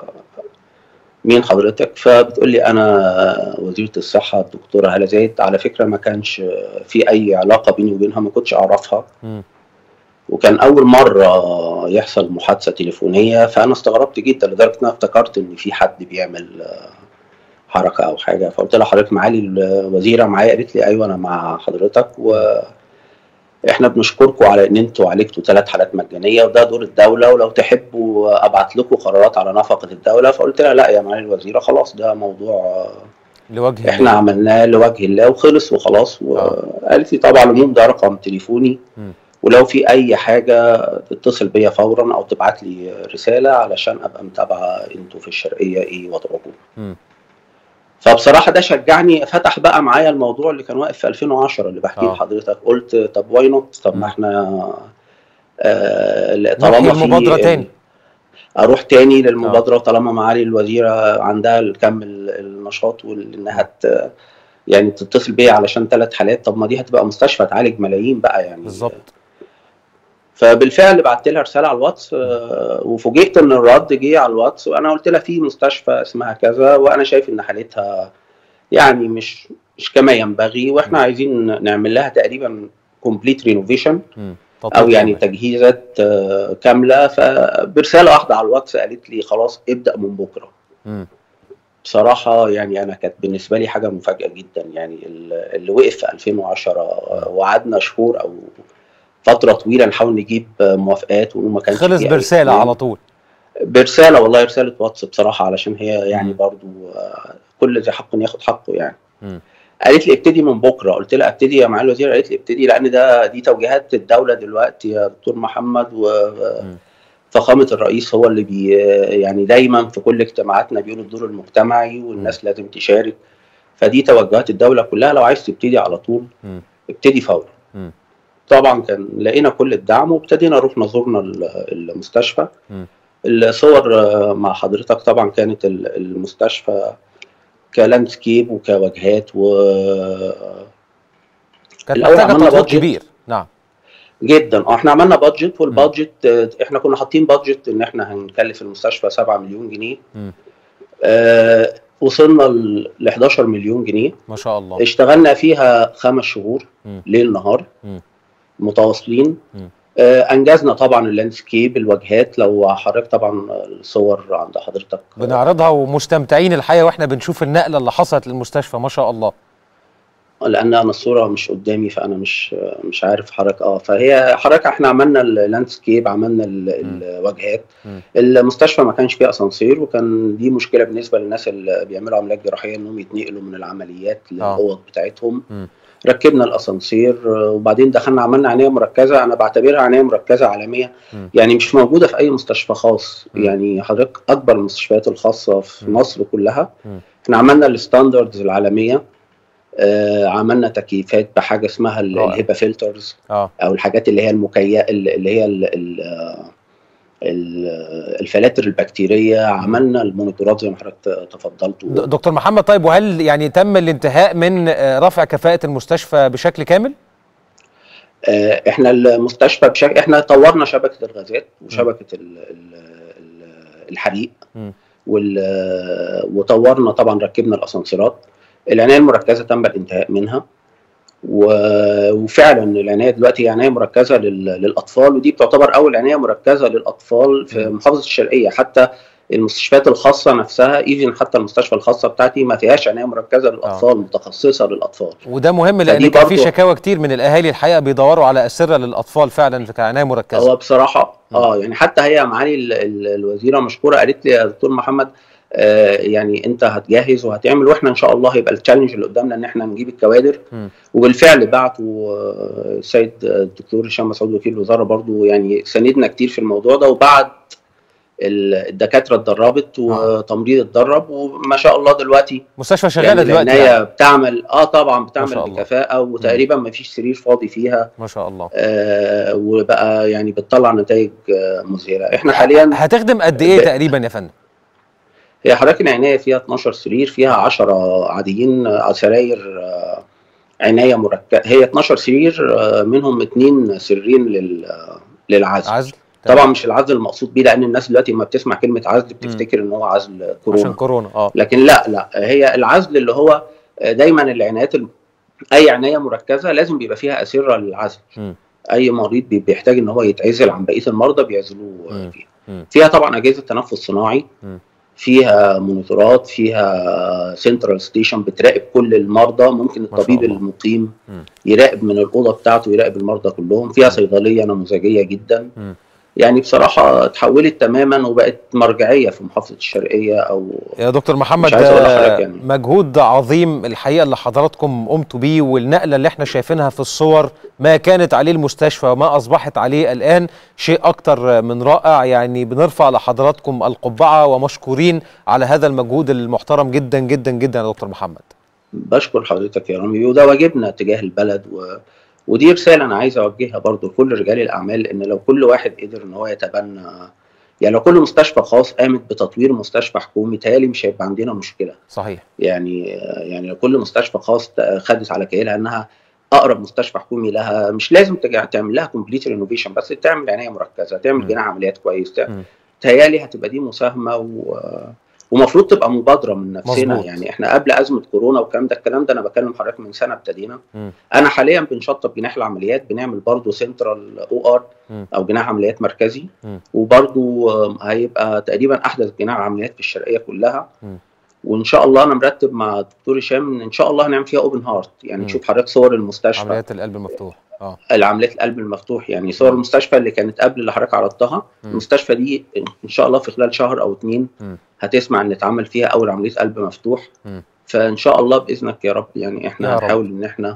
مين حضرتك؟ فبتقول لي انا وزيره الصحه الدكتوره هاله زايد. على فكره ما كانش في اي علاقه بيني وبينها، ما كنتش اعرفها، وكان اول مره يحصل محادثه تليفونيه. فانا استغربت جدا لدرجه ان انا افتكرت ان في حد بيعمل حركه او حاجه. فقلت لها حضرتك معالي الوزيره معايا؟ قالت لي ايوه انا مع حضرتك، واحنا بنشكركم على ان انتوا عالجتوا 3 حالات مجانيه، وده دور الدوله، ولو تحبوا ابعت لكم قرارات على نفقه الدوله. فقلت لها لا يا معالي الوزيره، خلاص ده موضوع لوجه احنا الله. عملناه لوجه الله وخلص وخلاص. وقالت لي طبعا العموم ده رقم تليفوني، ولو في اي حاجه تتصل بيا فورا او تبعت لي رساله علشان ابقى متابعه انتوا في الشرقيه ايه وضعكم. فبصراحه ده شجعني، فتح بقى معايا الموضوع اللي كان واقف في 2010 اللي بحكيه لحضرتك. قلت طب واي نوت، طب ما احنا طالما في المبادره تاني، اروح تاني للمبادره، طالما معالي الوزيره عندها الكم النشاط وانها يعني تتصل بيا علشان 3 حالات، طب ما دي هتبقى مستشفى تعالج ملايين بقى يعني. بالظبط. فبالفعل بعت لها رساله على الواتس، وفوجئت ان الرد جه على الواتس، وانا قلت لها في مستشفى اسمها كذا، وانا شايف ان حالتها يعني مش كما ينبغي، واحنا عايزين نعمل لها تقريبا كومبليت رينوفيشن او يعني تجهيزات كامله. فبرساله واحده على الواتس قالت لي خلاص ابدا من بكره. بصراحه يعني انا كانت بالنسبه لي حاجه مفاجاه جدا، يعني اللي وقف في 2010 وقعدنا شهور او فتره طويله نحاول نجيب موافقات وما كانش خلص برساله على طول. برساله، والله رساله واتس بصراحه، علشان هي يعني برضو كل ذي حق ياخد حقه يعني. قالت لي ابتدي من بكره. قلت لها ابتدي يا معالي الوزير؟ قالت لي ابتدي لان دي توجيهات الدوله دلوقتي يا دكتور محمد، وفخامه الرئيس هو اللي يعني دايما في كل اجتماعاتنا بيقول الدور المجتمعي والناس لازم تشارك. فدي توجهات الدوله كلها، لو عايز تبتدي على طول ابتدي فورا. طبعا كان لقينا كل الدعم وابتدينا رحنا زرنا المستشفى. الصور مع حضرتك طبعا كانت المستشفى كلاندسكيب وكواجهات كانت محتاجه تطوير كبير. نعم جدا. احنا عملنا بادجت، والبادجت احنا كنا حاطين بادجت ان احنا هنكلف المستشفى 7 مليون جنيه. وصلنا ل 11 مليون جنيه ما شاء الله. اشتغلنا فيها 5 شهور ليل نهار متواصلين. انجزنا طبعا اللاندسكيب، الواجهات، لو حضرتك طبعا الصور عند حضرتك بنعرضها ومستمتعين الحقيقه واحنا بنشوف النقله اللي حصلت للمستشفى ما شاء الله. لان انا الصوره مش قدامي فانا مش عارف حضرتك. فهي حضرتك احنا عملنا اللاندسكيب، عملنا الواجهات. المستشفى ما كانش فيه اسانسير، وكان دي مشكله بالنسبه للناس اللي بيعملوا عمليات جراحيه انهم يتنقلوا من العمليات للاوض بتاعتهم. ركبنا الاسانسير، وبعدين دخلنا عملنا عنايه مركزه. انا بعتبرها عنايه مركزه عالميه، يعني مش موجوده في اي مستشفى خاص. يعني حضرتك اكبر المستشفيات الخاصه في مصر كلها احنا عملنا الستاندردز العالميه. عملنا تكييفات بحاجه اسمها الهيبا فلترز، او الحاجات اللي هي المكيفه اللي هي الفلاتر البكتيريه. عملنا المونيتورات زي ما حضرتك تفضلت. دكتور محمد، طيب وهل يعني تم الانتهاء من رفع كفاءة المستشفى بشكل كامل؟ احنا المستشفى احنا طورنا شبكة الغازات وشبكة الحريق، وطورنا طبعا، ركبنا الاسانسيرات. العناية المركزة تم الانتهاء منها، وفعلا العنايه دلوقتي هي عنايه مركزه للاطفال، ودي بتعتبر اول عنايه مركزه للاطفال في محافظه الشرقيه. حتى المستشفيات الخاصه نفسها، حتى المستشفى الخاصه بتاعتي ما فيهاش عنايه مركزه للاطفال، متخصصه للاطفال. وده مهم لان كان في شكاوى كتير من الاهالي الحقيقه بيدوروا على اسره للاطفال فعلا كعنايه مركزه. هو بصراحه يعني حتى هي معالي الوزيره مشكوره، قالت لي يا دكتور محمد يعني انت هتجهز وهتعمل، واحنا ان شاء الله هيبقى التشالنج اللي قدامنا ان احنا نجيب الكوادر. وبالفعل بعتوا السيد الدكتور هشام مسعود وكيل الوزاره برضو يعني ساندنا كتير في الموضوع ده، وبعد الدكاتره اتدربت وتمريض اتدرب، وما شاء الله دلوقتي مستشفى شغاله يعني دلوقتي يعني بتعمل طبعا بتعمل بكفاءه، وتقريبا ما فيش سرير فاضي فيها ما شاء الله. وبقى يعني بتطلع نتائج مذهله. احنا حاليا هتخدم قد ايه تقريبا يا فندم؟ هي حضرتك العنايه فيها 12 سرير، فيها 10 عاديين سراير عنايه مركزه. هي 12 سرير منهم 2 سريرين للعزل. طبعا مش العزل المقصود بيه، لان الناس دلوقتي لما بتسمع كلمه عزل بتفتكر ان هو عزل كورونا عشان كورونا. لكن لا، هي العزل اللي هو دايما العنايات اي عنايه مركزه لازم بيبقى فيها اسره للعزل. اي مريض بيحتاج ان هو يتعزل عن بقيه المرضى بيعزلوه فيها طبعا اجهزه تنفس صناعي، فيها مونيتورات، فيها سنترال ستيشن بتراقب كل المرضى. ممكن الطبيب المقيم يراقب من الأوضة بتاعته، يراقب المرضى كلهم. فيها صيدلية نموذجية جدا. يعني بصراحة اتحولت تماما وبقت مرجعية في محافظة الشرقية. يا دكتور محمد، يعني مجهود عظيم الحقيقة اللي حضراتكم قمتوا بيه، والنقلة اللي احنا شايفينها في الصور ما كانت عليه المستشفى وما أصبحت عليه الآن شيء أكتر من رائع. يعني بنرفع لحضراتكم القبعة ومشكورين على هذا المجهود المحترم جدا جدا جدا يا دكتور محمد. بشكر حضرتك يا رامي، وده واجبنا تجاه البلد. ودي رسالة أنا عايز أوجهها برضو لكل رجال الأعمال، إن لو كل واحد قدر إن هو يتبنى، يعني لو كل مستشفى خاص قامت بتطوير مستشفى حكومي، تهيألي مش هيبقى عندنا مشكلة. صحيح. يعني لو كل مستشفى خاص خدت على كيلها إنها أقرب مستشفى حكومي لها، مش لازم تعمل لها كومبليت رينوفيشن، بس تعمل عناية مركزة، تعمل جناح عمليات كويس. تهيألي هتبقى دي مساهمة ومفروض تبقى مبادره من نفسنا. مزبوط. يعني احنا قبل ازمه كورونا والكلام ده انا بكلم حضرتك من سنه ابتدينا. انا حاليا بنشطب جناح العمليات، بنعمل برضو سنترال OR او جناح عمليات مركزي، وبرضو هيبقى تقريبا احدث جناح عمليات في الشرقيه كلها. وان شاء الله انا مرتب مع الدكتور هشام ان شاء الله هنعمل فيها اوبن هارت. يعني تشوف حضرتك صور المستشفى، عمليات القلب المفتوح. العمليات القلب المفتوح، يعني صور المستشفى اللي كانت قبل اللي حضرتك عرضتها. المستشفى دي ان شاء الله في خلال شهر او 2 هتسمع ان اتعمل فيها اول عمليه قلب مفتوح. فان شاء الله باذنك يا رب، يعني احنا هنحاول ان احنا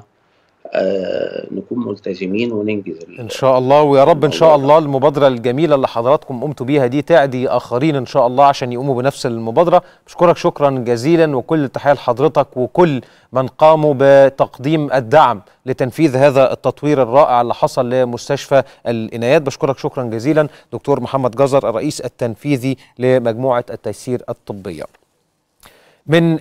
نكون ملتزمين وننجز ان شاء الله. ويا رب ان شاء الله المبادره الجميله اللي حضراتكم قمتوا بيها دي تعدي اخرين ان شاء الله عشان يقوموا بنفس المبادره. بشكرك شكرا جزيلا، وكل التحيه لحضرتك وكل من قاموا بتقديم الدعم لتنفيذ هذا التطوير الرائع اللي حصل لمستشفى العنايات. بشكرك شكرا جزيلا دكتور محمد جزر، الرئيس التنفيذي لمجموعه التيسير الطبيه. من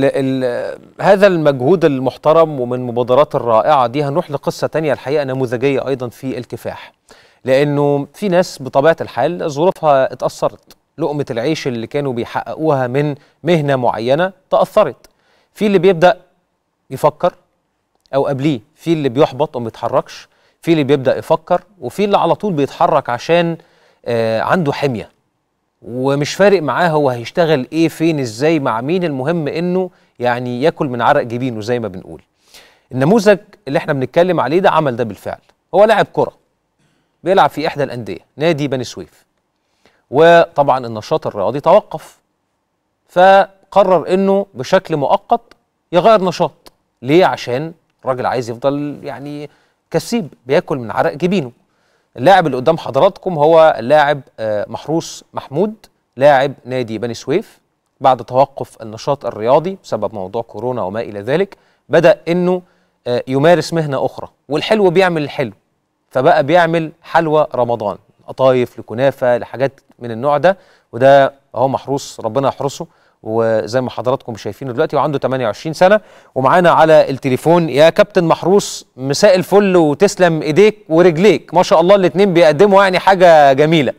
هذا المجهود المحترم ومن المبادرات الرائعة دي هنروح لقصة تانية الحقيقة نموذجية أيضا في الكفاح، لأنه في ناس بطبيعة الحال ظروفها اتأثرت. لقمة العيش اللي كانوا بيحققوها من مهنة معينة تأثرت. في اللي بيبدأ يفكر أو قبليه، في اللي بيحبط وما بيتحركش، في اللي بيبدأ يفكر، وفي اللي على طول بيتحرك عشان عنده حمية ومش فارق معاه هو هيشتغل ايه فين ازاي مع مين، المهم انه يعني ياكل من عرق جبينه زي ما بنقول. النموذج اللي احنا بنتكلم عليه ده عمل ده بالفعل. هو لاعب كرة بيلعب في احدى الاندية، نادي بني سويف، وطبعا النشاط الرياضي توقف، فقرر انه بشكل مؤقت يغير نشاط. ليه؟ عشان الراجل عايز يفضل يعني كسيب بياكل من عرق جبينه. اللاعب اللي قدام حضراتكم هو اللاعب محروس محمود، لاعب نادي بني سويف. بعد توقف النشاط الرياضي بسبب موضوع كورونا وما إلى ذلك بدأ إنه يمارس مهنة أخرى، والحلو بيعمل الحلو، فبقى بيعمل حلوى رمضان، قطايف لكنافة لحاجات من النوع ده. وده هو محروس ربنا يحرسه، وزي ما حضراتكم شايفينه دلوقتي وعنده 28 سنة. ومعانا على التليفون يا كابتن محروس، مساء الفل وتسلم ايديك ورجليك، ما شاء الله الاتنين بيقدموا يعني حاجة جميلة.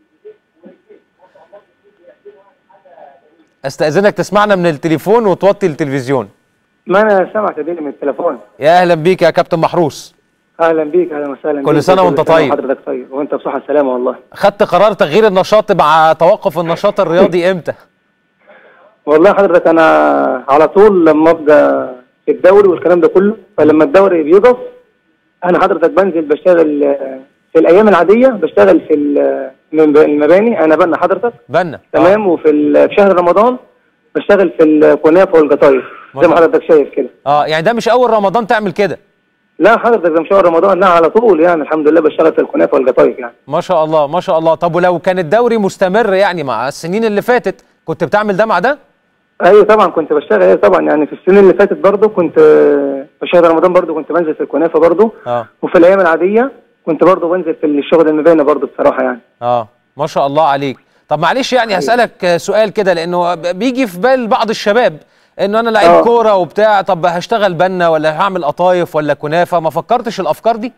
استأذنك تسمعنا من التليفون وتوطي التلفزيون. ما انا سامعك اديني من التليفون. يا اهلا بيك يا كابتن محروس. اهلا بيك، اهلا وسهلا. كل سنة وانت طيب. حضرتك طيب وانت بصحة السلامة. والله خدت قرار تغيير النشاط مع توقف النشاط الرياضي امتى؟ والله حضرتك انا على طول لما ابدا في الدوري والكلام ده كله، فلما الدوري بيقف انا حضرتك بنزل بشتغل في الايام العاديه، بشتغل في المباني. انا بنا حضرتك بنا تمام. وفي شهر رمضان بشتغل في الكنافه والقطايف زي ما حضرتك شايف كده. يعني ده مش اول رمضان تعمل كده؟ لا حضرتك ده مش شهر رمضان، لا على طول يعني الحمد لله بشتغل في الكنافه والقطايف يعني. ما شاء الله ما شاء الله. طب ولو كان الدوري مستمر يعني مع السنين اللي فاتت كنت بتعمل ده مع ده؟ ايوه طبعا كنت بشتغل. ايوه طبعا يعني في السنين اللي فاتت برضه كنت في شهر رمضان برضه كنت بنزل في الكنافه برضه. وفي الايام العاديه كنت برضه بنزل في الشغل المباني برضه بصراحه يعني. ما شاء الله عليك. طب معلش يعني هسألك سؤال كده، لانه بيجي في بال بعض الشباب انه انا لعيب كوره وبتاع، طب هشتغل بنا ولا هعمل قطايف ولا كنافه؟ ما فكرتش الافكار دي؟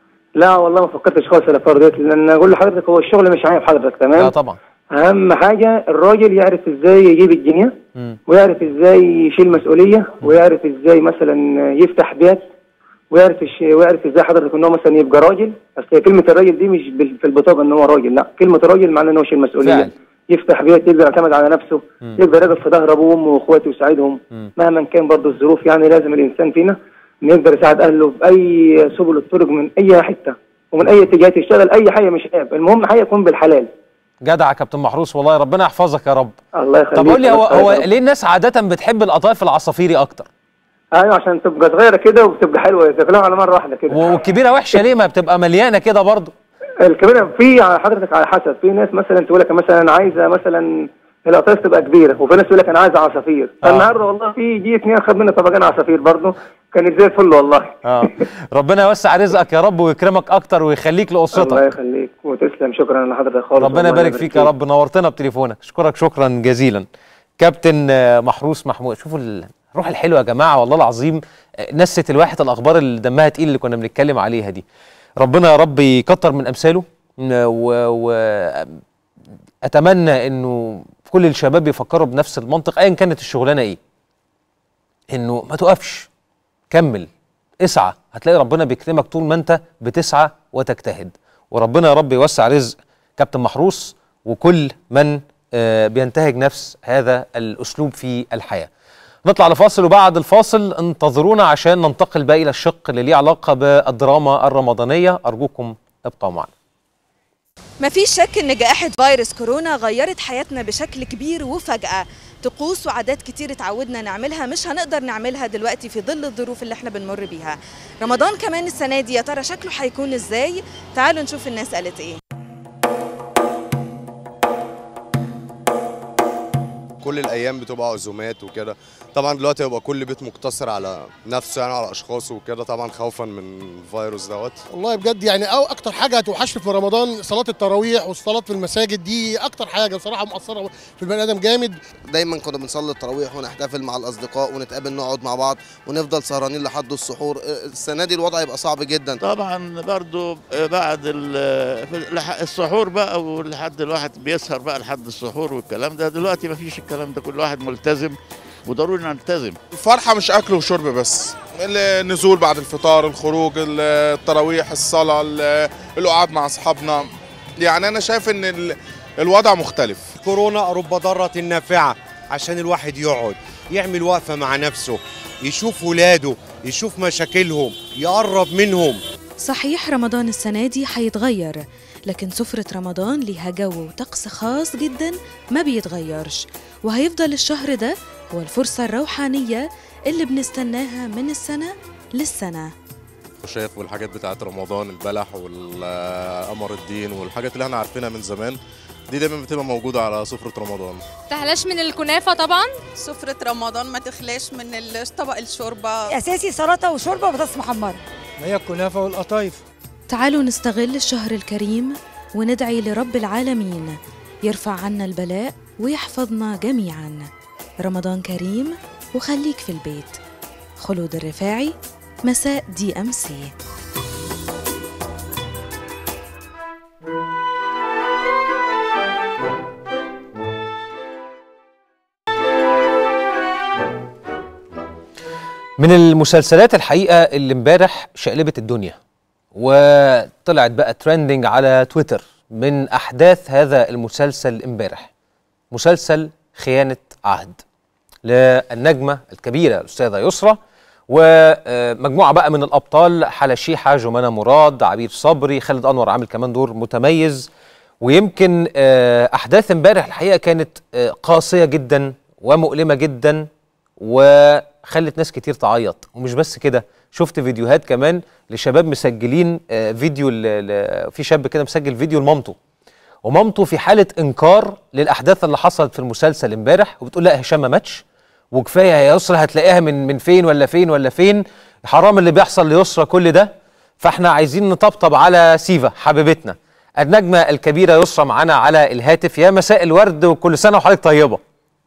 لا والله ما فكرتش خالص الافكار دي، لان اقول لحضرتك هو الشغل مش عيب حضرتك تمام. لا طبعا. اهم حاجه الراجل يعرف ازاي يجيب الجنيه، ويعرف ازاي يشيل مسؤوليه، ويعرف ازاي مثلا يفتح بيت، ويعرف ازاي حضرتك ان هو مثلا يبقى راجل. اصل كلمه الراجل دي مش في البطاقه ان هو راجل، لا كلمه راجل معناه ان هو يشيل مسؤوليه فعلا. يفتح بيت، يقدر يعتمد على نفسه، يقدر يقف في ظهر ابوه وامه واخواته ويساعدهم مهما كان برضه الظروف. يعني لازم الانسان فينا انه يقدر يساعد اهله باي سبل الطرق من اي حته ومن اي اتجاهات، يشتغل اي حاجه مش عيب، المهم حاجه يكون بالحلال. جدع يا كابتن محروس والله، ربنا يحفظك يا رب. الله يخليك. طب قول لي هو ليه الناس عاده بتحب القطايف العصافيري اكتر؟ ايوه عشان تبقى صغيره كده وبتبقى حلوه، تاكلها على مره واحده كده. والكبيره وحشه ليه؟ ما بتبقى مليانه كده برضه. الكبيره في حضرتك على حسب، في ناس مثلا تقول لك مثلا عايزه مثلا القطايف تبقى كبيره، وفي ناس تقول لك انا عايزه عصافير. فالنهارده والله في جي 2 اخد مني طبقين عصافير برضه، كانت زي الفل والله. ربنا يوسع رزقك يا رب ويكرمك اكتر ويخليك لاسرتك. الله يخليك وتسلم، شكرا لحضرتك خالص. ربنا يبارك فيك يا رب، نورتنا بتليفونك، اشكرك شكرا جزيلا كابتن محروس محمود. شوفوا الروح الحلوه يا جماعه والله العظيم، نست الواحد الاخبار اللي دمها تقيل اللي كنا بنتكلم عليها دي. ربنا يا رب يكتر من امثاله، واتمنى انه كل الشباب يفكروا بنفس المنطق ايا كانت الشغلانه ايه، انه ما تقفش، كمل اسعى، هتلاقي ربنا بيكرمك طول ما انت بتسعى وتجتهد. وربنا يا رب يوسع رزق كابتن محروس وكل من بينتهج نفس هذا الاسلوب في الحياه. نطلع لفاصل، وبعد الفاصل انتظرونا عشان ننتقل بقى الى الشق اللي ليه علاقه بالدراما الرمضانيه. ارجوكم ابقوا معنا. مفيش شك ان جائحة فيروس كورونا غيرت حياتنا بشكل كبير وفجأة. طقوس وعادات كتير اتعودنا نعملها مش هنقدر نعملها دلوقتي في ظل الظروف اللي احنا بنمر بيها. رمضان كمان السنة دي يا ترى شكله هيكون ازاي؟ تعالوا نشوف الناس قالت ايه. كل الايام بتبقى عزومات وكده، طبعا دلوقتي هيبقى كل بيت مقتصر على نفسه يعني على اشخاصه وكده، طبعا خوفا من الفيروس دوت. والله بجد يعني اكتر حاجه هتوحشني في رمضان صلاه التراويح والصلاه في المساجد، دي اكتر حاجه بصراحه مؤثره في البني ادم جامد. دايما كنا بنصلي التراويح ونحتفل مع الاصدقاء ونتقابل نقعد مع بعض ونفضل سهرانين لحد السحور. السنه دي الوضع يبقى صعب جدا طبعا، برضو بعد السحور بقى ولحد الواحد بيسهر بقى لحد السحور والكلام ده. دلوقتي مفيش الكلام ده، كل واحد ملتزم وضروري نلتزم. الفرحة مش أكل وشرب بس، النزول بعد الفطار، الخروج، التراويح، الصلاة، القعاد مع أصحابنا. يعني أنا شايف إن الوضع مختلف. كورونا رب ضارة نافعة، عشان الواحد يقعد يعمل وقفة مع نفسه، يشوف ولاده، يشوف مشاكلهم، يقرب منهم. صحيح رمضان السنة دي هيتغير، لكن سفرة رمضان ليها جو وطقس خاص جدا ما بيتغيرش، وهيفضل الشهر ده هو الفرصة الروحانية اللي بنستناها من السنة للسنة. وشايف والحاجات بتاعت رمضان، البلح والقمر الدين والحاجات اللي احنا عارفينها من زمان دي دايما بتبقى موجودة على سفرة رمضان. تحلاش من الكنافة طبعا. سفرة رمضان ما تخلاش من طبق الشوربة، أساسي سلطة وشوربة وبطاطس محمرة. هي الكنافة والقطايف. تعالوا نستغل الشهر الكريم وندعي لرب العالمين يرفع عنا البلاء ويحفظنا جميعا. رمضان كريم وخليك في البيت. خلود الرفاعي، مساء DMC. من المسلسلات الحقيقة اللي امبارح شقلبت الدنيا وطلعت بقى ترندنج على تويتر من أحداث هذا المسلسل امبارح، مسلسل خيانة عهد للنجمة الكبيرة الأستاذة يسرى ومجموعة بقى من الأبطال، حلا شيحة، جمانة مراد، عبير صبري، خالد أنور عامل كمان دور متميز. ويمكن أحداث امبارح الحقيقة كانت قاسية جدا ومؤلمة جدا وخلت ناس كتير تعيط. ومش بس كده، شفت فيديوهات كمان لشباب مسجلين فيديو في شاب كده مسجل فيديو لمامته، ومامته في حالة إنكار للأحداث اللي حصلت في المسلسل امبارح، وبتقول لا هشام ما ماتش وكفايه يا يسرى، هتلاقيها من فين ولا فين ولا فين، حرام اللي بيحصل ليسرى كل ده. فاحنا عايزين نطبطب على سيفا حبيبتنا النجمه الكبيره يسرى معانا على الهاتف. يا مساء الورد وكل سنه وحضرتك طيبه.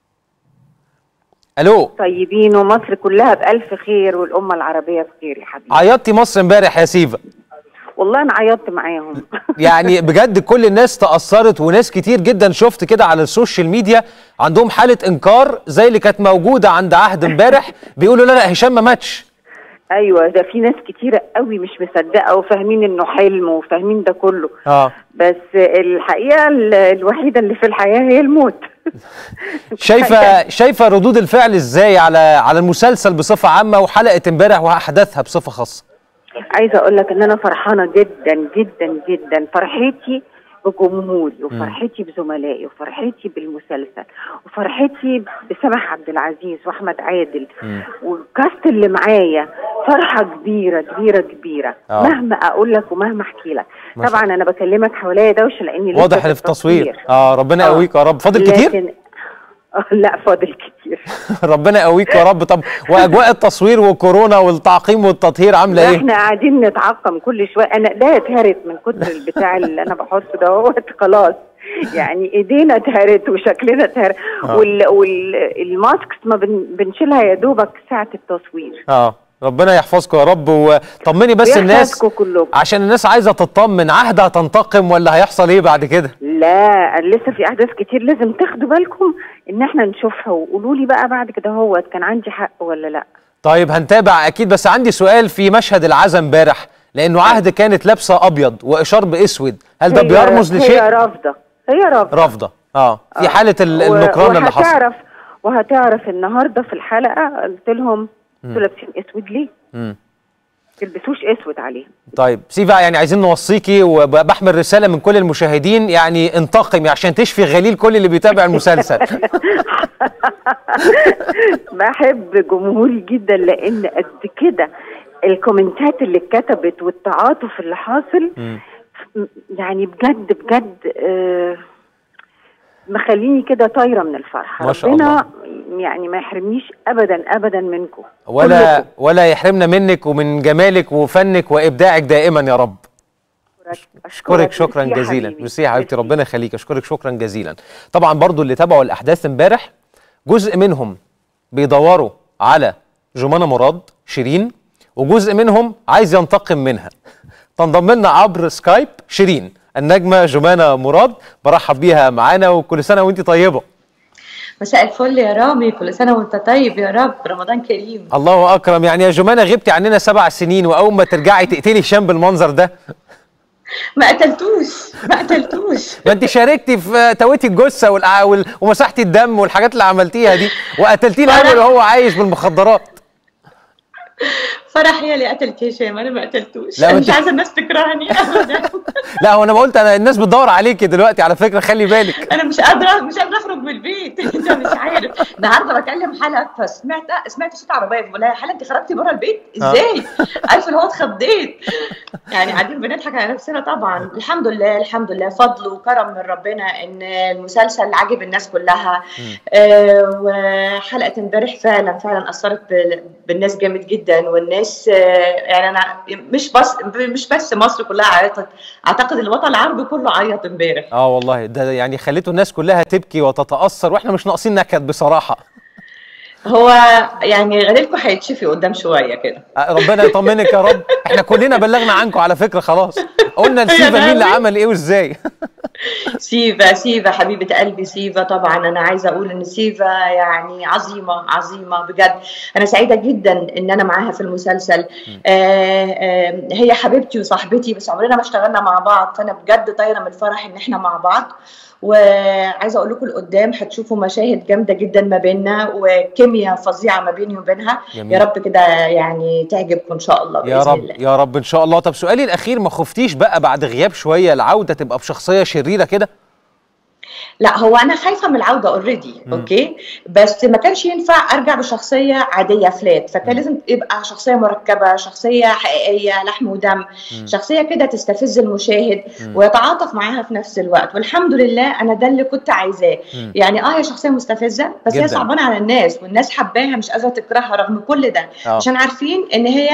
الو. طيبين ومصر كلها بألف خير والأمة العربية بخير يا حبيبي. عيطتي مصر امبارح يا سيفا؟ والله أنا عيطت معاهم. يعني بجد كل الناس تأثرت، وناس كتير جدا شفت كده على السوشيال ميديا عندهم حالة إنكار زي اللي كانت موجودة عند عهد امبارح، بيقولوا لا هشام ما ماتش. ايوه ده في ناس كتيره قوي مش مصدقه وفاهمين انه حلم وفاهمين ده كله. بس الحقيقه الوحيده اللي في الحياه هي الموت. شايفه ردود الفعل ازاي على المسلسل بصفه عامه وحلقه امبارح واحداثها بصفه خاصه؟ عايزه اقول لك ان انا فرحانه جدا جدا جدا. فرحتي بجمهوري وفرحتي بزملائي وفرحتي بالمسلسل وفرحتي بسماح عبد العزيز واحمد عادل والكاست اللي معايا. فرحه كبيره كبيره كبيره. مهما اقول لك ومهما احكي لك. طبعا انا بكلمك حواليا دوشه لاني واضح اللي في التصوير. ربنا يقويك يا رب. فاضل كتير؟ لا فاضل كتير. ربنا يقويك يا رب. طب واجواء التصوير وكورونا والتعقيم والتطهير عامله ايه؟ احنا قاعدين نتعقم كل شويه. انا ايديا اتهرت من كتر البتاع اللي انا بحطه ده خلاص. يعني ايدينا اتهرت وشكلنا اتهرت والماسكس ما بنشيلها يا دوبك ساعه التصوير. ربنا يحفظكم يا رب. وطمني بس الناس عشان الناس عايزه تطمن، عهد هتنتقم ولا هيحصل ايه بعد كده؟ لا لسه في احداث كتير لازم تاخدوا بالكم ان احنا نشوفها وقولوا لي بقى بعد كده هو كان عندي حق ولا لا. طيب هنتابع اكيد. بس عندي سؤال في مشهد العزا امبارح، لانه عهد كانت لابسه ابيض واشار باسود، هل ده بيرمز لشيء؟ هي رافضه في حاله النكران اللي حصل. وهتعرف النهارده في الحلقه قلت لهم انتوا لابسين اسود ليه؟ تلبسوش اسود عليه. طيب سيفا، يعني عايزين نوصيكي وبحمل رساله من كل المشاهدين، يعني انتقمي عشان تشفي غليل كل اللي بيتابع المسلسل. بحب جمهوري جدا لان قد كده الكومنتات اللي اتكتبت والتعاطف اللي حاصل يعني بجد بجد مخليني كده طايره من الفرحه. ما شاء الله. ربنا يعني ما يحرمنيش ابدا ابدا منكم ولا يحرمنا منك ومن جمالك وفنك وابداعك دائما يا رب. اشكرك شكرا جزيلا. ميرسي يا حبيبتي، ربنا يخليك. اشكرك شكرا جزيلا. طبعا برضو اللي تابعوا الاحداث امبارح جزء منهم بيدوروا على جمانة مراد شيرين، وجزء منهم عايز ينتقم منها. تنضم لنا عبر سكايب شيرين النجمة جمانة مراد، برحب بيها معانا وكل سنة وانت طيبة. مساء الفل يا رامي، كل سنة وانت طيب يا رب، رمضان كريم. الله أكرم. يعني يا جمانة غبتي عننا 7 سنين وأول ما ترجعي تقتلي هشام بالمنظر ده. ما قتلتوش ما انت شاركتي في تويتي الجثة ومسحتي الدم والحاجات اللي عملتيه دي، وقتلتيه الأول وهو عايش بالمخدرات. فرح هي اللي قتلت هشام، انا ما قتلتوش. لا، انا وانت- مش عايزه الناس تكرهني ابدا. لا هو انا ما قلت، انا الناس بتدور عليكي دلوقتي على فكره، خلي بالك. انا مش قادره اخرج من البيت. انت مش عارف، النهارده بكلم حلا فسمعت صوت عربيه، بقول لها يا حلا انت خرجتي بره البيت ازاي؟ عارفه اللي هو اتخضيت. يعني قاعدين بنضحك على نفسنا طبعا. الحمد لله الحمد لله، فضل وكرم من ربنا ان المسلسل عجب الناس كلها. وحلقه امبارح فعلا اثرت بالناس جامد جدا، والناس يعني انا مش بس مصر كلها عيطت، اعتقد الوطن العربي كله عيط امبارح. والله ده يعني خليته الناس كلها تبكي وتتاثر، واحنا مش ناقصين نكد بصراحه. هو يعني غليلكم هيتشفي قدام شويه كده. ربنا يطمنك يا رب. احنا كلنا بلغنا عنكم على فكره، خلاص قلنا لسيفا مين اللي عمل ايه وازاي. سيفا حبيبه قلبي، سيفا طبعا انا عايزه اقول ان سيفا يعني عظيمه بجد. انا سعيده جدا ان انا معاها في المسلسل. هي حبيبتي وصاحبتي، بس عمرنا ما اشتغلنا مع بعض، فانا بجد طايره من الفرح ان احنا مع بعض. وعايزه اقول لكم لقدام هتشوفوا مشاهد جامده جدا ما بيننا، وكيمياء فظيعه ما بيني وبينها. جميل. يا رب كده يعني تعجبكم ان شاء الله باذن يا رب الله. يا رب ان شاء الله. طب سؤالي الاخير، ما خفتيش بقى بعد غياب شويه العوده تبقى بشخصيه شريره كده؟ لا هو انا خايفه من العوده اوريدي، اوكي، بس ما كانش ينفع ارجع بشخصيه عاديه فلات، فكان لازم يبقى شخصيه مركبه، شخصيه حقيقيه لحم ودم، شخصيه كده تستفز المشاهد ويتعاطف معاها في نفس الوقت. والحمد لله انا ده اللي كنت عايزاه. يعني هي شخصيه مستفزه، بس هي صعبانه على الناس، والناس حباها مش قادره تكرهها رغم كل ده، عشان عارفين ان هي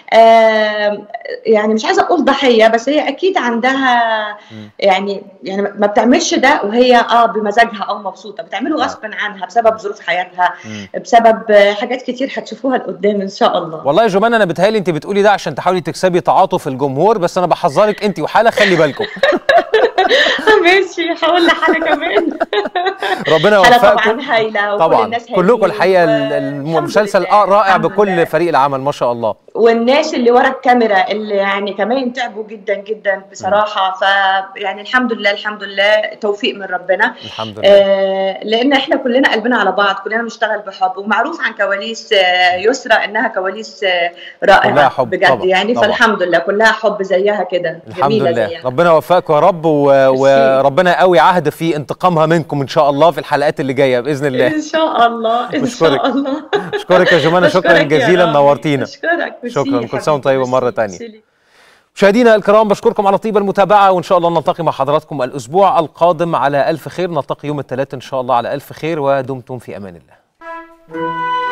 يعني مش عايزه اقول ضحيه، بس هي اكيد عندها يعني ما بتعملش ده وهي بمزاجها او مبسوطه، بتعمله غصب عنها بسبب ظروف حياتها، بسبب حاجات كتير هتشوفوها لقدام ان شاء الله. والله يا جمانة انا بتهيألي انت بتقولي ده عشان تحاولي تكسبي تعاطف الجمهور، بس انا بحذرك انت وحالة خلي بالكم. ماشي، هقول لحالة كمان. ربنا يوفقكم. طبعا هايله، طبعا وكل الناس كلكم الحقيقه المسلسل رائع بكل فريق العمل ما شاء الله، والناس اللي ورا الكاميرا اللي يعني كمان تعبوا جدا جدا بصراحه. فيعني الحمد لله توفيق من ربنا الحمد لله. لان احنا كلنا قلبنا على بعض، كلنا بنشتغل بحب، ومعروف عن كواليس يسرى انها كواليس رائعه حب بجد طبعا. يعني طبعا. فالحمد لله كلها حب زيها كده، الحمد جميله لله. زيها. ربنا يوفقكم يا رب، وربنا يقوي عهد في انتقامها منكم ان شاء الله في الحلقات اللي جايه باذن الله. ان شاء الله ان شاء الله. اشكرك يا جمانة، شكرا جزيلا، نورتينا. اشكرك شكرا، كل سنه وانتم طيبه مره ثانيه. مشاهدينا الكرام بشكركم على طيب المتابعه، وان شاء الله نلتقي مع حضراتكم الاسبوع القادم على الف خير، نلتقي يوم الثلاث ان شاء الله على الف خير، ودمتم في امان الله.